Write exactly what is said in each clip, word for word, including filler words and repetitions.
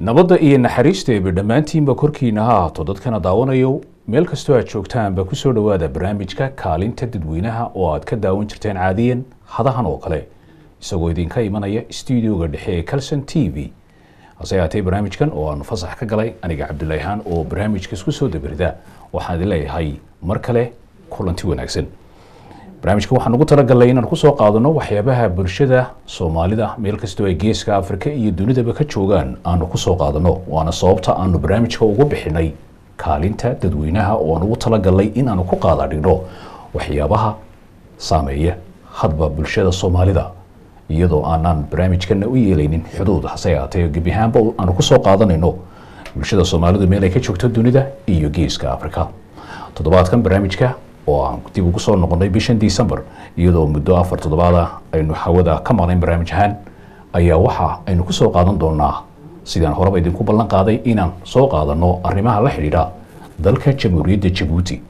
nabadda iyo naxariista eeba dhammaantiinba korkiina ha ahaato dadkana daawanayo meel kastoo aad joogtaanba ku soo dhowaada barnaamijka kaalinta dadweynaha oo aad ka daawan jirteen caadiyan hadahan oo kale isagoo idinka imanaya stuudioga dhexe ee Kalson T V hase yaatee barnaamijkan oo aan fasax ka galay aniga Cabdullaahi Haan oo barnaamijka isku soo dabarida waxaan idin leeyahay mar kale kulanti wanaagsan. barnaamijka waxaan ugu talagalay inaan ku soo qaadano waxyaabaha bulshada Soomaalida meel kastoo ay geeska Afrika iyo dunidaba ka joogaan aanu ku soo qaadano waana sababta aanu barnaamijka ugu bixinay kaalinta dadweynaha oo aan ugu talagalay in aanu ku qaada dhigno waxyaabaha saameeya hadba bulshada Soomaalida iyadoo aanan barnaamijkan u yeelaynin xuduud hase yaatee gebi ahaanba aanu ku soo qaadanayno bulshada Soomaalidu meel ay ka joogto dunida iyo geeska Afrika. toddobaadkan barnaamijka oo aan dib ugu soo noqonay bishan December iyadoo muddo afar toddobaad aynu hawada ka maqnayn barnaamijkan ayaa waxa aynu ku soo qaadan doonaa sidaan horeba idinku ballan qaaday inaan soo qaadano arrimaha la xiriira dalka Jamhuuriyadda Djibouti.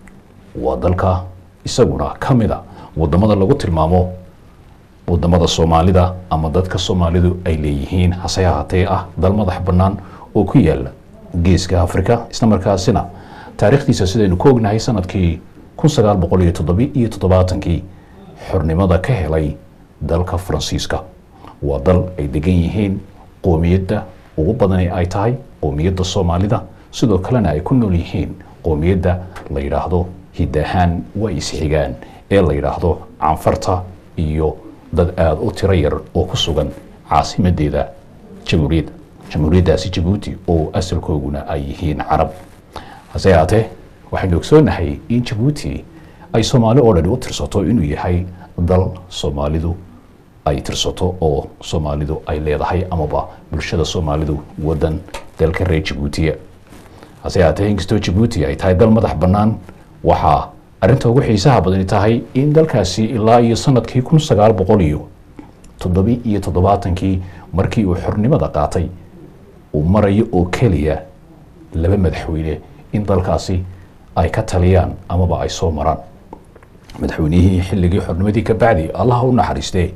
waa dalka isaguna kamida wadamada lagu tilmaamo wadamada Soomaalida ama dadka Soomaalidu ay leeyihiin hase yaatee ah dal madax bannaan oo ku yaala geeska Afrika isla markaasina taariikhdiisa sidaynu ku ognahay sanadkii kun sagaal boqol iyo toddoba iyo toddobaatan xornimada ka helay dalka Faransiiska. waa dal ay degan yihiin qoomiyadda ugu badan ay tahay qoomiyadda Soomaalida sidoo kalena ay ku nool yihiin qoomiyadda la yiraahdo hidahaan way isxigaan ee la yiraahdo Canfarta iyo dad aad u tiro yar oo ku sugan caasimadeeda Jamhuuriyadda Jamhuuriyaddaasi Djibouti oo asalkooguna ay yihiin Carab. hase yaatee waxaynu ogsoonahay in Djibouti ay Soomaali oo dhan u tirsato inuu yahay dal Soomaalidu ay tirsato oo Soomaalidu ay leedahay amaba bulshada Soomaalidu wadan dalka reer Djibouti. hase yaatee inkastoo Djibouti ay tahay dal madax bannaan waxaa arrinta ugu xiisaha badan tahay in dalkaasi ilaa iyo sanadkii kun sagaal boqol iyo toddoba iyo toddobaatan markii uu xornimada qaatay uu marayo oo kaliya laba madaxweyne in dalkaasi ay ka taliyaan amaba ay soo maraan. madaxweynihii xilligii xornimadii ka bacdi Allah u naxariistay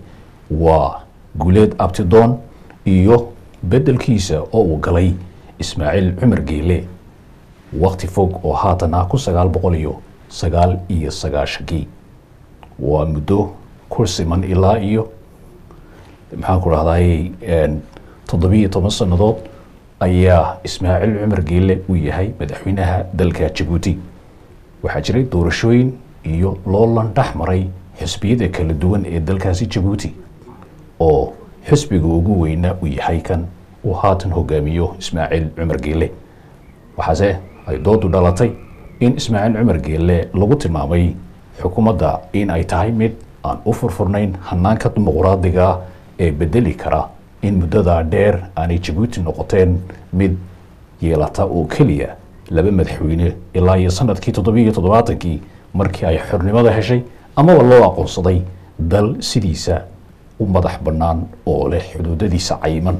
waa Guuleed Abtidoon iyo bedelkiisa oo uu galay Ismaaciil Cumar Geele waqti fog oo haatana kun sagaal boqol iyo sagaal iyo sagaashan waa muddo ku siman ilaa iyo maxaan ku rahday toddoba iyo toban sanadood ayaa Ismaaciil Cumar Geele uu yahay madaxweynaha dalka Djibouti. waxaa jiray doorashooyin iyo loolan dhaxmaray xisbiyada kala duwan ee dalkaasi Djibouti oo xisbiga ugu weyna uu yahay kan uu haatan hogaamiyo Ismaaciil Cumar Geele. waxaase ay doodu dhalatay in Ismaaciil Cumar Geele lagu tilmaamay xukuumadda in ay tahay mid aan u furfurnayn hanaanka dimuqraadiga ee bedeli kara in muddada dheer aanay Djibouti noqoteen mid yeelata oo kaliya laba madaxweyne ilaa iyo sanadkii toddoba iyo toddobaatan markii ay xornimada heshay amaba loo aqoonsaday dal sidiisa u madax bannaan oo leh xuduudadiisa cayiman.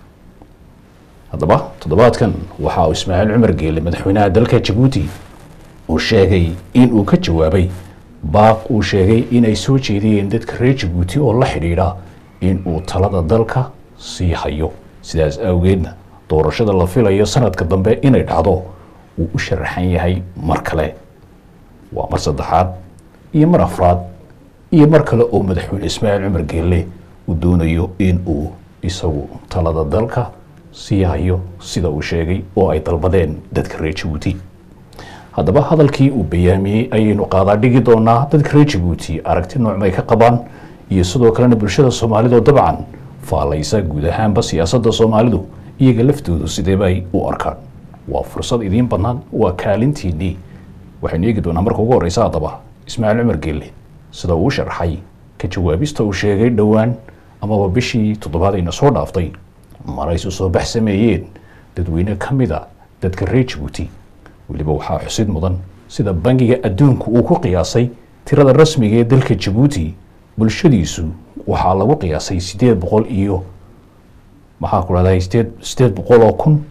haddaba toddobaadkan waxa uu Ismaaciil Cumar Geele madaxweynaha dalka Djibouti uu sheegay in uu ka jawaabay baaq uu sheegay in ay soo jeediyeen dadka reer Djibouti oo la xiriira in uu talada dalka sii hayo sidaas awgeedna doorashada la filayo sanadka dambe inay dhacdo uu u sharaxan yahay mar kale. waa mar saddexaad iyo mar afraad iyo mar kale oo madaxweyne Ismaaciil Cumar Geele uu doonayo in uu isagu talada dalka sii hayo sida uu sheegay oo ay dalbadeen dadka reer Djibouti. haddaba hadalkii uu bayaamiyey ayaynu qaadaa dhigi doonaa dadka reer Djibouti aragti noocmay ka qabaan iyo sidoo kalena bulshada Soomaalidu dabcan faalaysa guud ahaanba siyaasadda Soomaalidu iyaga laftoodu sidee ay u arkaan. waa fursad idiin bannaan waa kaalintiinii waxaynu eegi doonaa marka ugu horeysa haddaba Ismaaciil Cumar Geele sida uu sharaxay ka jawaabista uu sheegay dhowaan amaba bishii toddobaad ayna soo dhaaftay maray soo bax sameeyeen dadweyne kamida dadka reer Djibouti. waliba waxaa xusid mudan sida bangiga adduunku uu ku qiyaasay tirada rasmiga ee dalka Djibouti bulshadiisu waxaa lagu qiyaasay sideed boqol iyo maxaa ku raday sideed boqol oo kun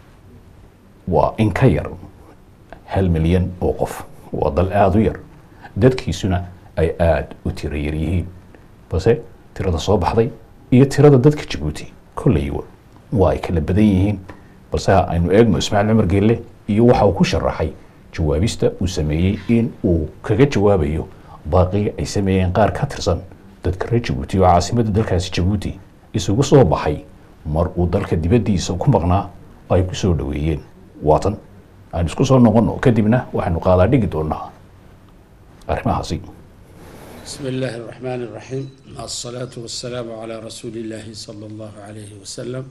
waa in ka yar hal milyan oo qof. waa dal aad u yar dadkiisuna ay aad u tiro yar yihiin balse tirada soo baxday iyo tirada dadka Djibouti كل يوم waa ay kala badan yihiin balse aynu eegno Ismaaciil Cumar Geelle iyo waxa uu ku sharaxay jawaabista uu sameeyay in uu kaga jawaabayo baaqi ay sameeyeen qaar ka tirsan dadka reer Djibouti oo caasimadda dalkaasi Djibouti isugu soo baxay mar uu dalka dibadiisa ku maqnaa ay ku soo dhaweeyeen waatan aan isku soo noqono kadibna waxaanu qaadaa dhigi doonaa arrimahaasi. بسم الله الرحمن الرحيم الصلاة والسلام على رسول الله صلى الله عليه وسلم.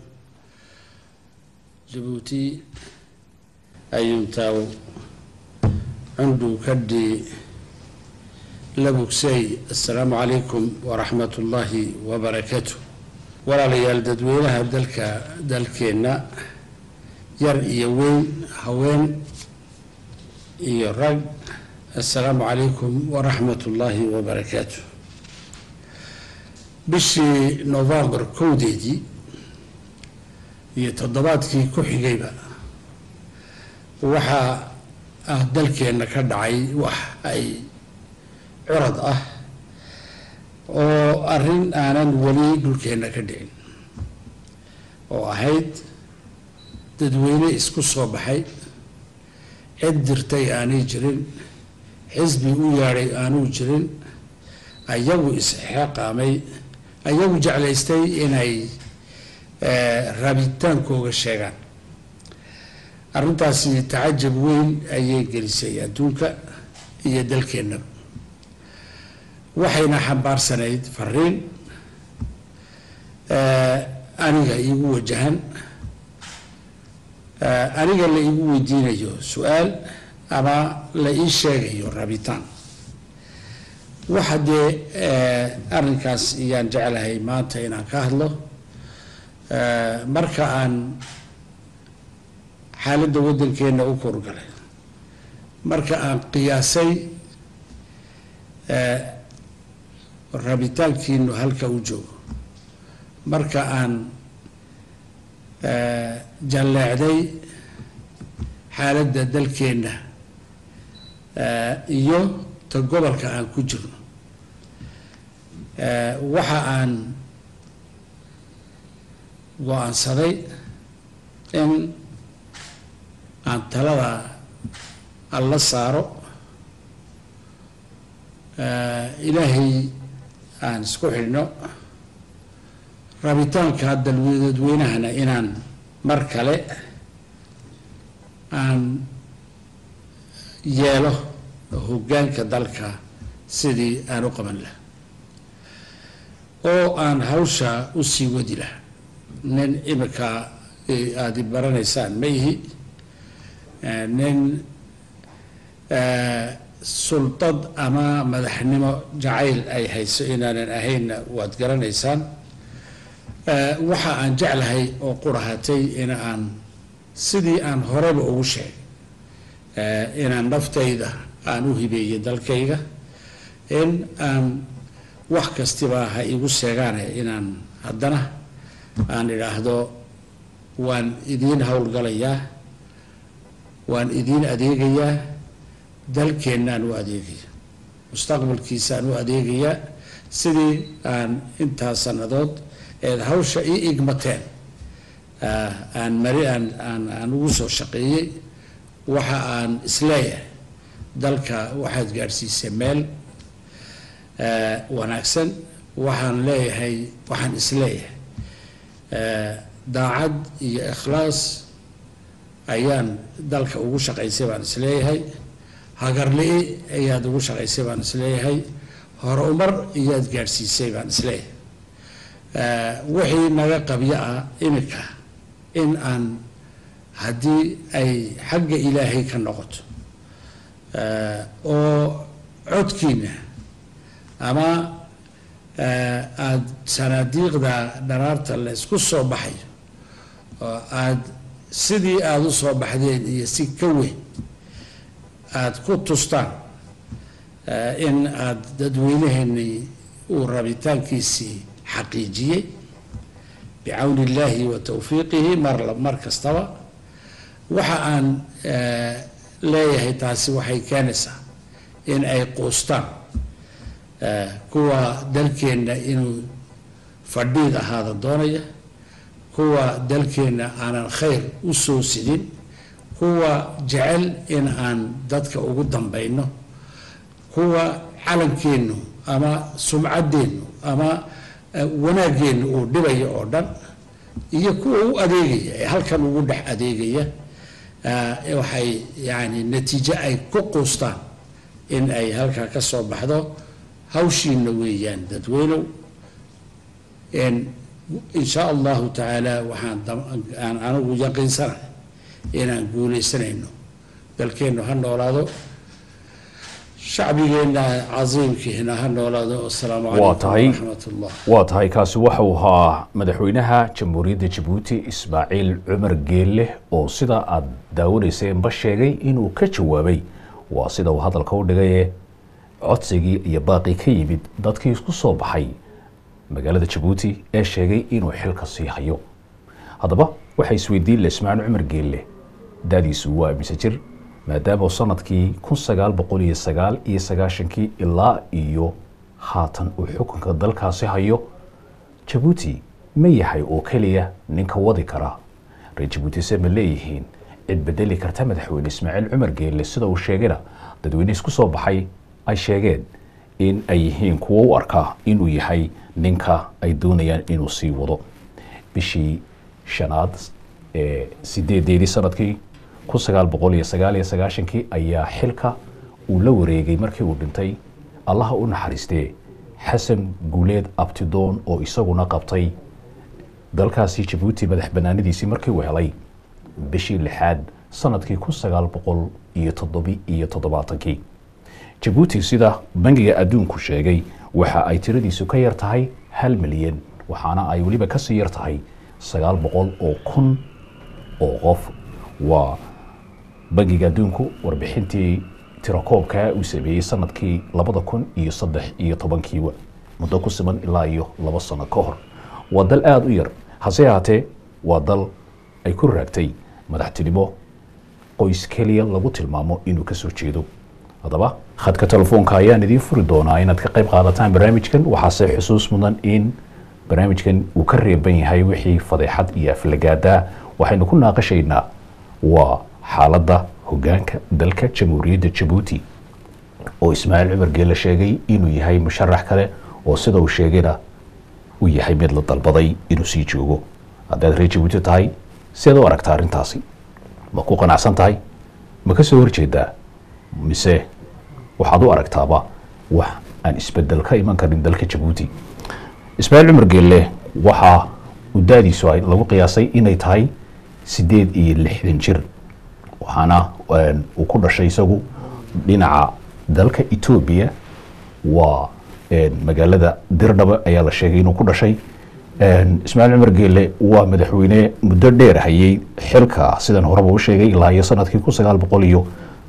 جيبوتي أيمتاو عنده كدي لبوكسي السلام عليكم ورحمة الله وبركاته. ولا ليال ددوينها دلك دلكينا ير يوين هوين يرق السلام عليكم ورحمة الله وبركاته. بشي نوفمبر كوديدي يتضبط كي كحي جيبا وحا أهدلك إنك دعي وح أي عرض أه وأرين أنا ولي دلك إنك دعين وأهيد تدويني اسكو صباحي عدرتي أني جرين حزبي وياري آنو جرين أيو إسحاق عمي أيو جعل استي إني آه رابطان كوغ الشيغان أرنتاسي تعجب وين أي جلسي أدونك يدلك النب وحينا حبار سنيد فرين آه أنيغا إيقو وجهان آه أنيغا اللي إيقو ودينيو سؤال أما لا يشيء رابطان واحد أرنكاس يان جعلها ما تينا كهله مركا عن حالة ودن كينا أكور قله مركا عن قياسي الرابطان كينو هلك وجو مركا عن جلعدي حالة دل كينا iyo ta gobolka aan ku jirno waxa aan go'aansaday in aan talada alla saaro ilaahay aan isku xidhno rabitaanka dadweynahana inaan mar kale aan yeelo hoggaanka dalka sidii aan u qaban lahaa oo aan hawsha u sii wadi lahaa nin imika aad i baranaysaan ma ihi nin sultad ama madaxnimo jacayl ay hayso inaanan ahaynna waad garanaysaan waxa aan jeclahay oo qurahatay in aan sidii aan horeba ugu sheegay inaan naftayda aan u hibeeyey dalkayga in aan wax kastiba ha igu sheegaane inaan haddana aan idhaahdo waan idiin howlgalayaa waan idiin adeegayaa dalkeennaan u adeegaya mustaqbalkiisaan u adeegayaa sidii aan intaas sannadood eed hawsha ii igmateen aan mari aan aan aan ugu soo shaqeeyey waxa aan isleeyahay dalka waxaad gaadhsiisay meel wanaagsan waxaan leeyahay waxaan isleeyahay daacad iyo ikhlaas ayaan dalka ugu shaqaysay baan isleeyahay hagarli ayaad ugu shaqaysay baan isleeyahay horumar iyaad gaadhsiisay baan isleeyahay wixii naga qabyo ah imika in aan haddii ay xagga ilaahay ka noqoto oo codkiina ama aada sanaadiiqda dharaarta la isku soo baxayo oo aada sidii aada u soo baxdeen iyo si ka weyn aada ku tustaan in aada dadweynaheenii uu rabitaankiisii xaqiijiyey bicawni illaahi wa tawfiiqihi mar mar kastaba waxa aan leeyahay taasi waxay keenaysaa in ay quustaan kuwa dalkeenna inuu fadhiid ahaada doonaya kuwa dalkeenna aanan khayr u soo sidin kuwa jecel in aan dadka ugu dambayno kuwa calankeennu ama sumcaddeennu ama wanaageennu uu dhibayo oo dhan iyo kuwa u adeegaya ee halkan ugu dhex adeegaya waxay yani natiijo ay ku quustaan in ay halkaa ka soo baxdo hawshiina weeyaan dadweynow in sha allahu tacaala waxaan anigu yaqiinsanahay inaan guulaysanayno dalkeennu ha noolaado shacbigeenna casiimkiina ha noolaado. assalaamu calaykum waraxmatullah. waa tahay kaasi waxa uu ahaa madaxweynaha jamhuuriyadda jabuuti ismaaciil cumar geelle oo sida aad daawanayseenba sheegay inuu ka jawaabay waa sida uu hadalka u dhigaye codsigii iyo baaqii ka yimid dadkii isku soo baxay magaalada jabuuti ee sheegay inuu xilka sii hayo. haddaba waxay isweydiin la ismaaciil cumar geelle daadiisu waa mise jir maadaama sanadkii kun sagaal boqol iyo sagaal iyo sagaashankii ilaa iyo haatan uu xukunka dalkaasi hayo. jabuuti ma yahay oo keliya ninka wadi kara reer jabuutise ma leeyihiin cid bedeli karta madaxweyne ismaaciil cumar geelle sida uu sheegayna dadweyne isku soo baxay ay sheegeen in ay yihiin kuwo u arkaa inuu yahay ninka ay doonayaan inuu sii wado. bishii shanaad ee sideedeedii sanadkii kun sagaal boqol iyo sagaal iyo sagaashankii ayaa xilka uu la wareegay markii uu dhintay allaha u naxariistee xasan guuleed abtidoon oo isaguna qabtay dalkaasi jabuuti madax banaanidiisii markii uu helay bishii lixaad sanadkii kun sagaal boqol iyo toddobi iyo toddobaatankii. jabuuti sida bangiga adduunku sheegay waxa ay tiradiisu ka yar tahay hal milyan waxaana ay weliba kasii yar tahay sagaal boqol oo kun oo qof. waa bangiga adduunku warbixintii tirakoobka uu sameeyey sanadkii labada kun iyo saddex iyo tobankiiba muddo ku siman ilaa iyo laba sano ka hor. waa dal aada u yar hase ahaatee waa dal ay ku raagtay madaxtinimo qoys keliya lagu tilmaamo inuu kasoo jeedo. haddaba khadka telefoonka ayaan idiin furi doonaa inaad ka qayb qaadataan barnaamijkan. waxaase xusuus mudan in barnaamijkan uu ka reeban yahay wixii fadeexad iyo aflagaadaa. waxaynu ku naaqashaynaa waa xaaladda hogaanka dalka jamhuuriyadda jabuuti oo ismaaciil cumar geelle sheegay inuu yahay musharax kale oo sida uu sheegayna uu yahay mid la dalbaday inuu sii joogo. haddaad reer jabuuti tahay siaad u aragtaa arrintaasi? ma ku qanacsan tahay? ma ka soo horjeedaa? mise waxaad u aragtaaba wax aan isbedel ka iman karin dalka jabuuti? ismaaciil cumar geelle waxaa udaadiisu lagu qiyaasay inay tahay sideed iyo lixdan jir waxaana uu ku dhashay isagu dhinaca dalka Ethiopia. waa magaalada Dirdhabe ayaa la sheegay inuu ku dhashay. ismaaciil cumar geelle waa madaxweyne muddo dheer hayay xilka sidan horeba u sheegay ilaa iyo sanadkii kun sagaal boqol iyo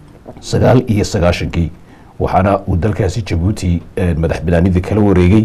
sagaal iyo sagaashankii waxaana uu dalkaasi jabuuti madax banaanida kala wareegay.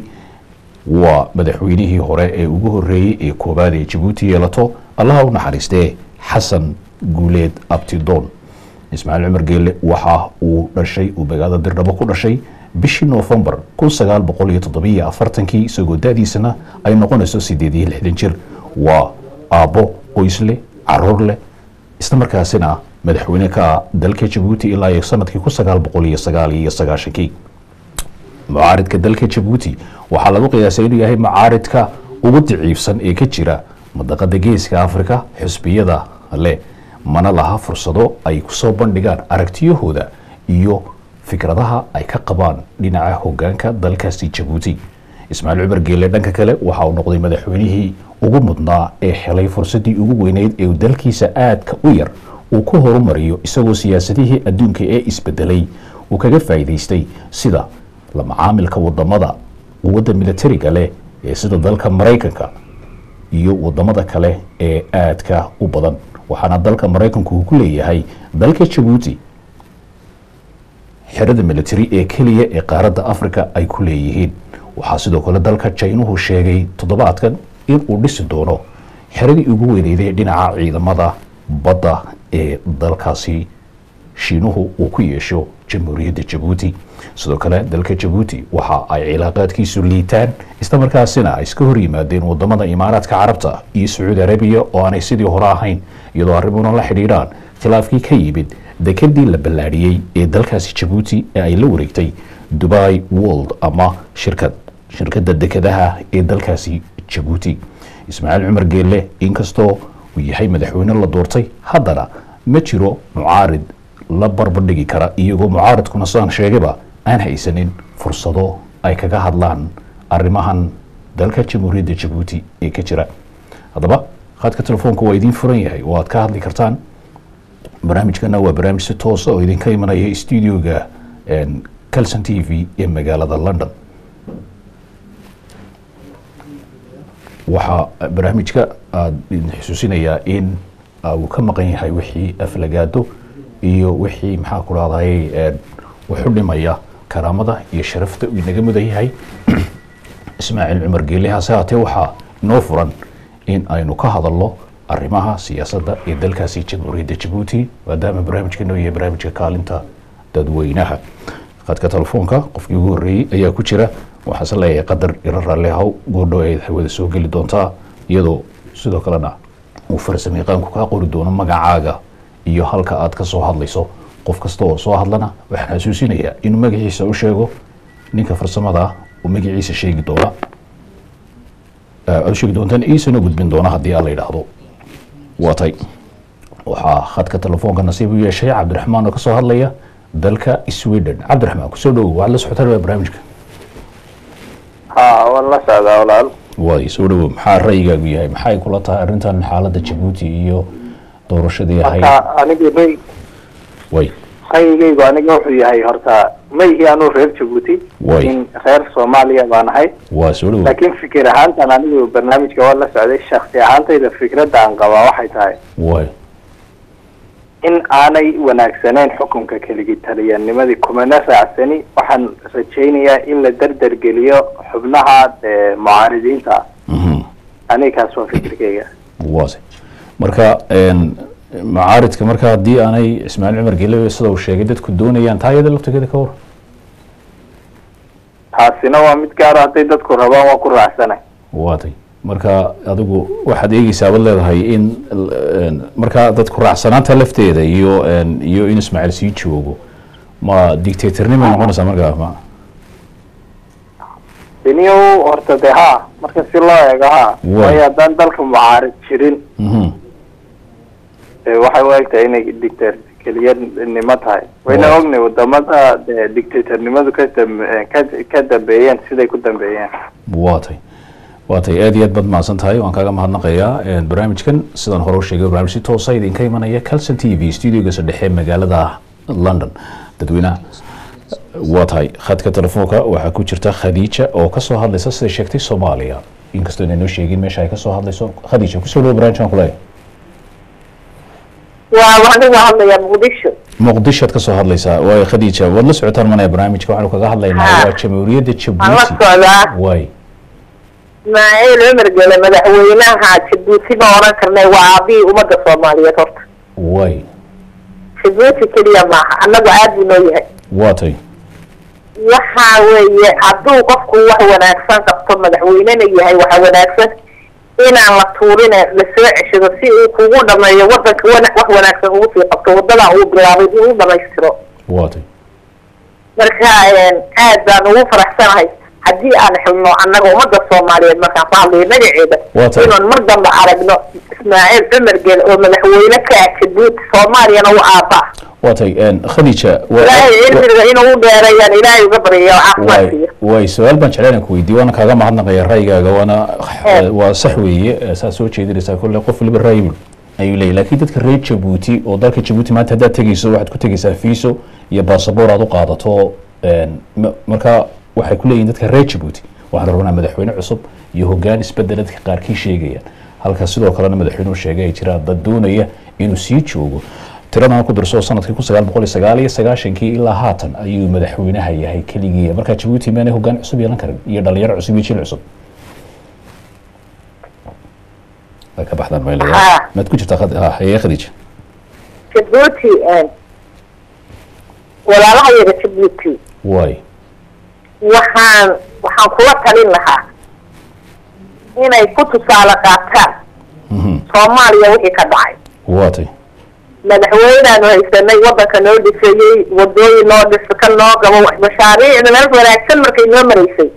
waa madaxweynihii hore ee ugu horeeyey ee koobaad ee jabuuti yeelato allaha u naxariistee xasan guuleed abtidoon. ismaaciil cumar geelle waxa uu dhashay uu magaalada Dirdhabe ku dhashay bishii Noofembar kun sagaal boqol iyo toddobiyo afartankii isagoo daadiisana ay noqonayso sideed iyo lixdan jir. waa aabbo qoys leh caruur leh isla markaasina madaxweyne ka dalka jabuuti ilaa iyo sanadkii kun sagaal boqol iyo sagaal iyo sagaashankii. mucaaridka dalka jabuuti waxaa lagu qiyaasay inuu yahay mucaaridka ugu daciifsan ee ka jira madaqada geeska afrika. xisbiyada leh mana laha fursado ay kusoo bandhigaan aragtiyahooda iyo fikradaha ay ka qabaan dhinaca hogaanka dalkaasi jabuuti. ismaaciil cumar geelle dhanka kale waxa uu noqday madaxweynihii ugu mudnaa ee helay fursadii ugu weyneyd ee dalkiisa aadka u yar uu ku horumariyo isagoo siyaasadihii adduunka ee isbedelay uu kaga faa'iidaystay sida la macaamilka wadamada quwadda militariga leh ee sida dalka Mareykanka iyo wadamada kale ee aadka u badan. waxaana dalka Mareykanku uu ku leeyahay dalka Jabuuti xerada military ee kaliya ee qaaradda Afrika ay ku leeyihiin. waxaa sidoo kale dalka China sheegay toddobaadkan in uu dhisi doono xeradii ugu weyneyd dhinaca ciidamada badda ee dalkaasi shiinuhu uu ku yeesho jamhuuriyadda jabuuti. sidoo kale dalka jabuuti waxa ay cilaaqaadkiisu liitaan isla markaasina ay iska hor yimaadeen wadamada imaaraadka carabta iyo sacuudi arabiya oo aanay sidii hore ahayn, iyadoo arrimuna la xidhiidhaan khilaafkii ka yimid dekadii la ballaadhiyey ee dalkaasi jabuuti ee ay la wareegtay dubai world ama shirkad shirkadda dekadaha ee dalkaasi jabuuti. ismaaciil cumar geelle inkastoo uu yahay madaxweyne la doortay, haddana ma jiro mucaarid la barbardhigi kara, iyagoo mucaaridkuna sidaan sheegayba aan haysanin fursado ay kaga hadlaan arrimahan dalka jamhuuriyadda jabuuti ee ka jira. haddaba khadka telefoonka waa idiin furan yahay oo aad ka hadli kartaan. barnaamijkana waa barnaamij si toosa oo idinka imanaya studioga calson t v ee magaalada london. waxaa barnaamijka aada idin xusuusinayaa in uu ka maqan yahay wixii aflagaado iyo wixii maxaa ku dhahday wuxu dhimaya karaamada iyo sharafta uu inaga mudan yahay ismaaciil cumar geelle. hase haatee waxaa inoo furan in aynu ka hadalno arrimaha siyaasadda ee dalkaasi jamhuuriyadda jabuuti, maadaama barnaamijkanu yahay barnaamijka kaalinta dadweynaha. khadka telefoonka qofkii ugu horreeyey ayaa ku jira. waxaase leeyahay qadar iro raalli ahow, goordhow ay hawada soo geli doontaa, iyadoo sidoo kalena uu farsamo yaqaanku kaa qori doono magacaaga iyo halka aad ka soo hadlayso. qof kasta oo soo hadlana waxaan xasuusinayaa inuu magaciisa u sheego. ninka farsamada uu magaciisa sheegi doona aad sheegi doontaan iisana gudbin doona haddii aan la yidhaahdo. waatay waxaa khadka telefoonka nasiib u yeeshay cabdiraxmaan oo kasoo hadlaya dalka sweden. cabdiraxmaan kusoo dhowow, waxaad la socotaan barnaamijka. ها والله سعادة ولا واي soo dhawow. maxaa ra'yigaagu yahay? maxay kula tahay arrintan xaaladda jabuuti iyo doorashadii ahayd? aniga bay way ra'yigaygu aniga wuxuu yahay horta ma ihi anuu reer jabuuti in reer soomaaliya baan ahay. waa soo dhawow. laakiin fikir ahaantan anigu barnaamijka waa la socday. shakhsi ahaantayda fikradda aan qabaa waxay tahay way in aanay wanaagsaneyn xukunka keligii taliyanimadii kumana raacsani. waxaan rajaynayaa in la dardargeliyo xubnaha mucaaridiinta. aniga kaas waa fikirkeyga. waase marka mucaaridka marka haddii aanay ismaaciil cumar geelle sida uu sheegay dadku doonayaan taa iyada laftigeeda ka war. taasina waa mid gaaro hadday dadku rabaan waa ku raacsanay. waatay marka adigu waxaad eegeysaa baad leedahay in markaa dadku raacsanaanta lafteeda iyo iyo in ismaaciil sii joogo ma dictatornimo noqonaysaa markaa? ma diniyo horta de ha marka si loo eego ha waayo haddaan dalka mucaarid jirin waxay u egtahay inay dictatornimo tahay. wayna ognay wadamada dictatornimadu ka ka dambeeyeen siday ku dambeeyeen. waatay waatay aad iyo aad baad mahadsan tahay. waan kaaga mahadnaqayaa. barnaamijkan sidaan hore u sheegay barnaamij si toosa idinka imanaya calson t v studioga saddexe magaalada london. dadweynaha waa tahay khadka telefoonka waxaa ku jirta khadiija oo kasoo hadlaysa sida sheegtay soomaaliya, inkastoo inay sheegin meesha ay kasoo hadlayso. khadiija kusoo dhawo barnaamijkan kuleeyahay. waa waxaan uga hadlayaa muqdisho. muqdishoad kasoo hadlaysaa. waay khadiija waad la socotaan manaya barnaamijka waxaanu kaga hadlaynaa waa jamhuuriyadda jabuuti. la socdaa waay ismaaciil cumar geelle madaxweynaha jabuuti baan oran karnay waa aabihii ummadda soomaaliyeed horta. waay jabuuti keliya maaha, annagu aad buu noo yahay. waatay waxa weeye hadduu qofku wax wanaagsan qabto madaxweynena yahay waxa wanaagsan inaan la tuurin la soo ceshado si uu kugu dhameeyo wadanka wax wanaagsan ugu sii qabto wadada uu bilaabay inuu dhamaystiro. waatay marka aad baan ugu faraxsanahay haddii aan xilno annaga ummadda soomaaliyeed markaan ku hadlayo magaceeda inaan mar dambe aragno ismaaciil cumar geelle oo madaxweyne ka ah jabuuti soomaaliyana u aaba. waatay khadiija ilaahay cilmiga inuu u dheereeyaan ilaahay uga baryo caafimaad siiyo. way su-aal baan jeclaan ku weydiiye waana kaaga mahadnaqaya ra'yigaaga waana waa sax weeye saa soo jeedinaysaa kolle qof waliba ra'yi ayuu leeyahy. laakiin dadka reer jabuuti oo dalka jabuuti maanta haddaad tegeyso waxaad ku tegeysaa fiiso iyo baasaboor aad u qaadato. marka waxay ku leeyihin dadka reer jabuuti waxaan rabnaa madaxweyne cusub iyo hogaan isbedela dadka qaarkii sheegayaan, halka sidoo kalena madaxweynuhu sheegay ay jiraan dad doonaya inuu sii joogo. tiradan ku darso sanadkii kun sagaal boqol iyo sagaal iyo sagaashankii ilaa haatan ayuu madaxweynaha yahay keligii. marka jabuuti maanay hogaan cusub yeelan karin iyo dhalinyaro cusub iyo jil cusub ka baxdaan maad ku jirtaa haye khadiija? jabuuti walaalaha yaga Djibouti واي waxaan waxaan kula talin lahaa inay ku tusaale qaataan Soomaaliya wixii ka dhacay واتي madaxweynaha haysanay wadanka noo dhisayay wadooyin noo dhisay noo gabo mashaariicda meel wanaagsan markay noo mareysay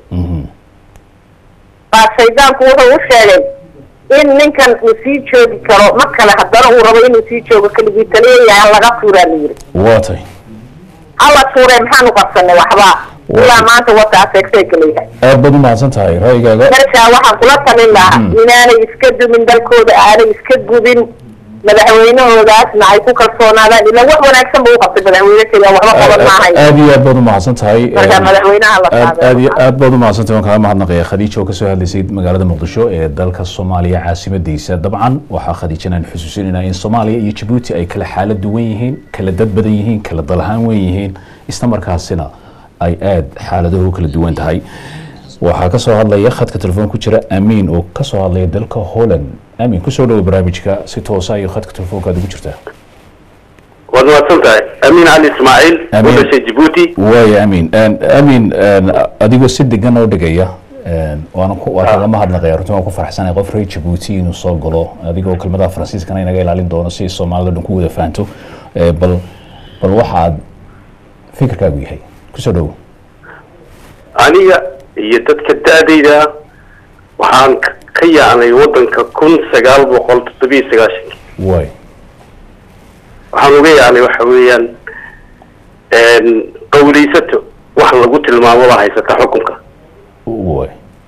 baa shaydaanku wuxuu u sheegay in ninkan uu sii joogi karo mar kale haddana uu rabo inuu sii joogo keligii taliyayahay laga tuuraa la yiri واتي alla tuuree maxaanu qabsanay waxba ilaa maanta wataas eegseegaleeyahay aad baad u mahadsan tahay ra'yigaaga markaa waxaan kula talin lahaa inaanay iska dumin dalkooda aanay iska gubin madaxweynahoodaasna ay ku kalsoonaadaan ilaa wax wanaagsan buu u qabtay madaxweyne keliya waxba qaban maahay aad iyo aad baad u mahadsan tahay marka madaxweynaha la aad aad iyo aad baad u mahadsan tahay waan kaaga mahadnaqaya khadiijo oo kasoo hadlaysay magaalada muqdisho ee dalka soomaaliya caasimadiisa dabcan waxaa khadiijanaan xusuusinaynaa in soomaaliya iyo Djibouti ay kala xaalad duwan yihiin kala dad badan yihiin kala dalahaan weyn yihiin isla markaasina ay aad xaaladuhu kala duwan tahay waxaa ka soo hadlaya khadka telefoon ku jira amiin oo ka soo hadlaya dalka Holland amiin ku soo dhaw barnaamijka si toos ah iyo khadka telefoonka ugu jirta wadwaasanta amiin ali ismaaciil wadasha Djibouti way amiin amiin adigoo si degan oo dhigaya waana ku waa kala mahadnaqay runtii waan ku faraxsanahay qof reer Djibouti inuu soo galo adigoo kelmadaha Faransiiskana inaga ilaalin doono si Soomaalida dhan ku wada fahanto bal bal waxaad fikirkaagu yahay ku soo dhaw aniga iyo dadka daadayda waxaan ka yaacnay wadanka kun sagaal boqol toddoba iyo sagaashan way waxaan uga yaacnay waxa weeyaan qowleysato wax lagu tilmaamo la haysata xukunka way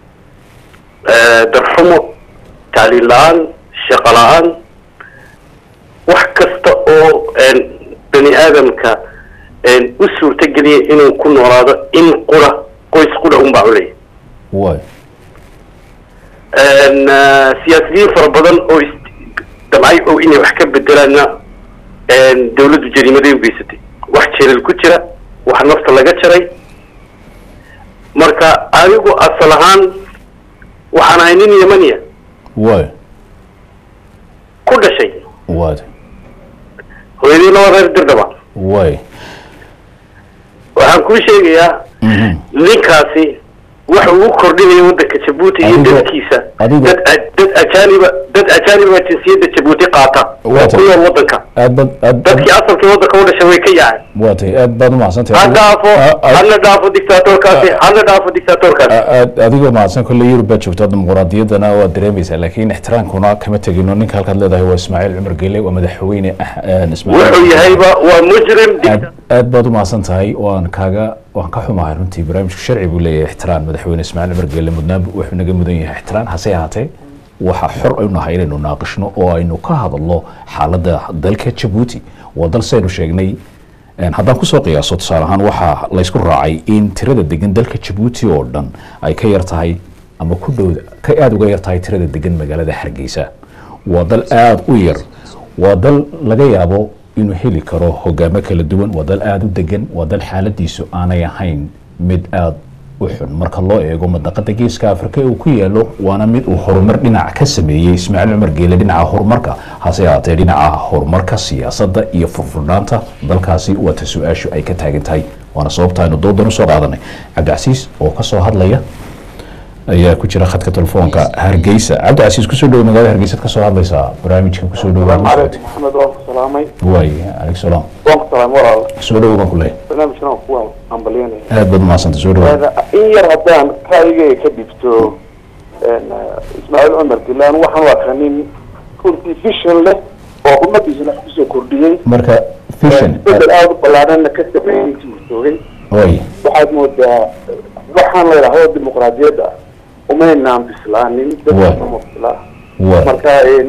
darxumo tacliin la-aan shaqo la-aan wax kasta oo bani aadamka u suurtageliya inuu ku noolaado in qura qoys qura un baa culey way siyaasiyiin fara badan oo damcay oo inay wax ka bedelaanna dawladdu jariimaday u geysatay wax jeelal ku jira wax nafta laga jaray marka anigu asal ahaan waxaan ahay nin yamaniya way ku dhashay way hooyadii laba reer dirdhaba way waxaan kuu sheegayaa ninkaasi waxa uu kordhinaya wadanka Djibouti iyo dadkiisa dad dad ajaaniba dad ajaaniba jinsiyadda Djibouti qaata oo ku nool wadanka aad bad dadkii asalkii wadanka u dhashay way ka yaaceen waatay aad baad u mahadsantahay hada dhaafo hada dhaafo dictatorkaasi hada dhaafo dictatorkaasi adigoo mahadsan kulli Yurub baad joogtaa dimuqraadiyaddana waa dareemaysaa laakiin ixtiraamkuna kama tegino ninka halkaad leedahay waa Ismaaciil Cumar Geele waa madaxweyne Ismaaciil wuxuu yahayba waa mujrim aad baad u mahadsan tahay waan kaaga waan ka xumahay runtii barnaamijku sharci buu leeyahay ixtiraam madaxweyne Ismaaciil Cumar Geele mudnaan wuxuu naga mudan yahay ixtiraam hase ahaatee waxa xor aynu nahay inaynu naaqishno oo aynu ka hadalno xaaladda dalka Djibouti waa dal saynu sheegnay haddaan kusoo qiyaaso tusaale ahaan waxaa laysku raacay in tirada degan dalka Djibouti oo dhan ay ka yar tahay ama ku dhow ka aad uga yar tahay tirada degan magaalada Hargeysa waa dal aad u yar waa dal laga yaabo inuu heli karo hogaamo kala duwan waa dal aad u degan waa dal xaaladiisu aanay ahayn mid aad u xun marka loo eego madaqada geeska Afrika uu ku yaalo waana mid uu horumar dhinac ka sameeyay Ismaaciil Cumar Geele dhinaca horumarka hase ahaatee dhinaca horumarka siyaasadda iyo furfurnaanta dalkaasi waa ta su'aashu ay ka taagan tahay waana sababta aynu doodan u soo qaadanay Cabdicasiis oo ka soo hadlaya ayaa ku jira khadka telefoonka Hargeysa Cabdicasiis ku soo dhaw magaalada Hargeysa ka soo hadlaysa barnaamijka ku soo dhaw Maxamed oo salaamay way alaykum salaam waan salaam walaal soo dhaw baan ku leeyahay barnaamijkan ku waan ambaliyay aad baad maasanta soo dhaw in yar haddaan kaayga ka dhibto Ismaaciil Cumar Geele waxaan waa kanin kunti vision leh oo ummadiisa la kusoo kordhiyay marka vision aad u ballaaran ka sameeyay intii joogay way waxaad moodaa waxaan leeyahay dimuqraadiyadda umaynaan bislaanin dadka mufla marka in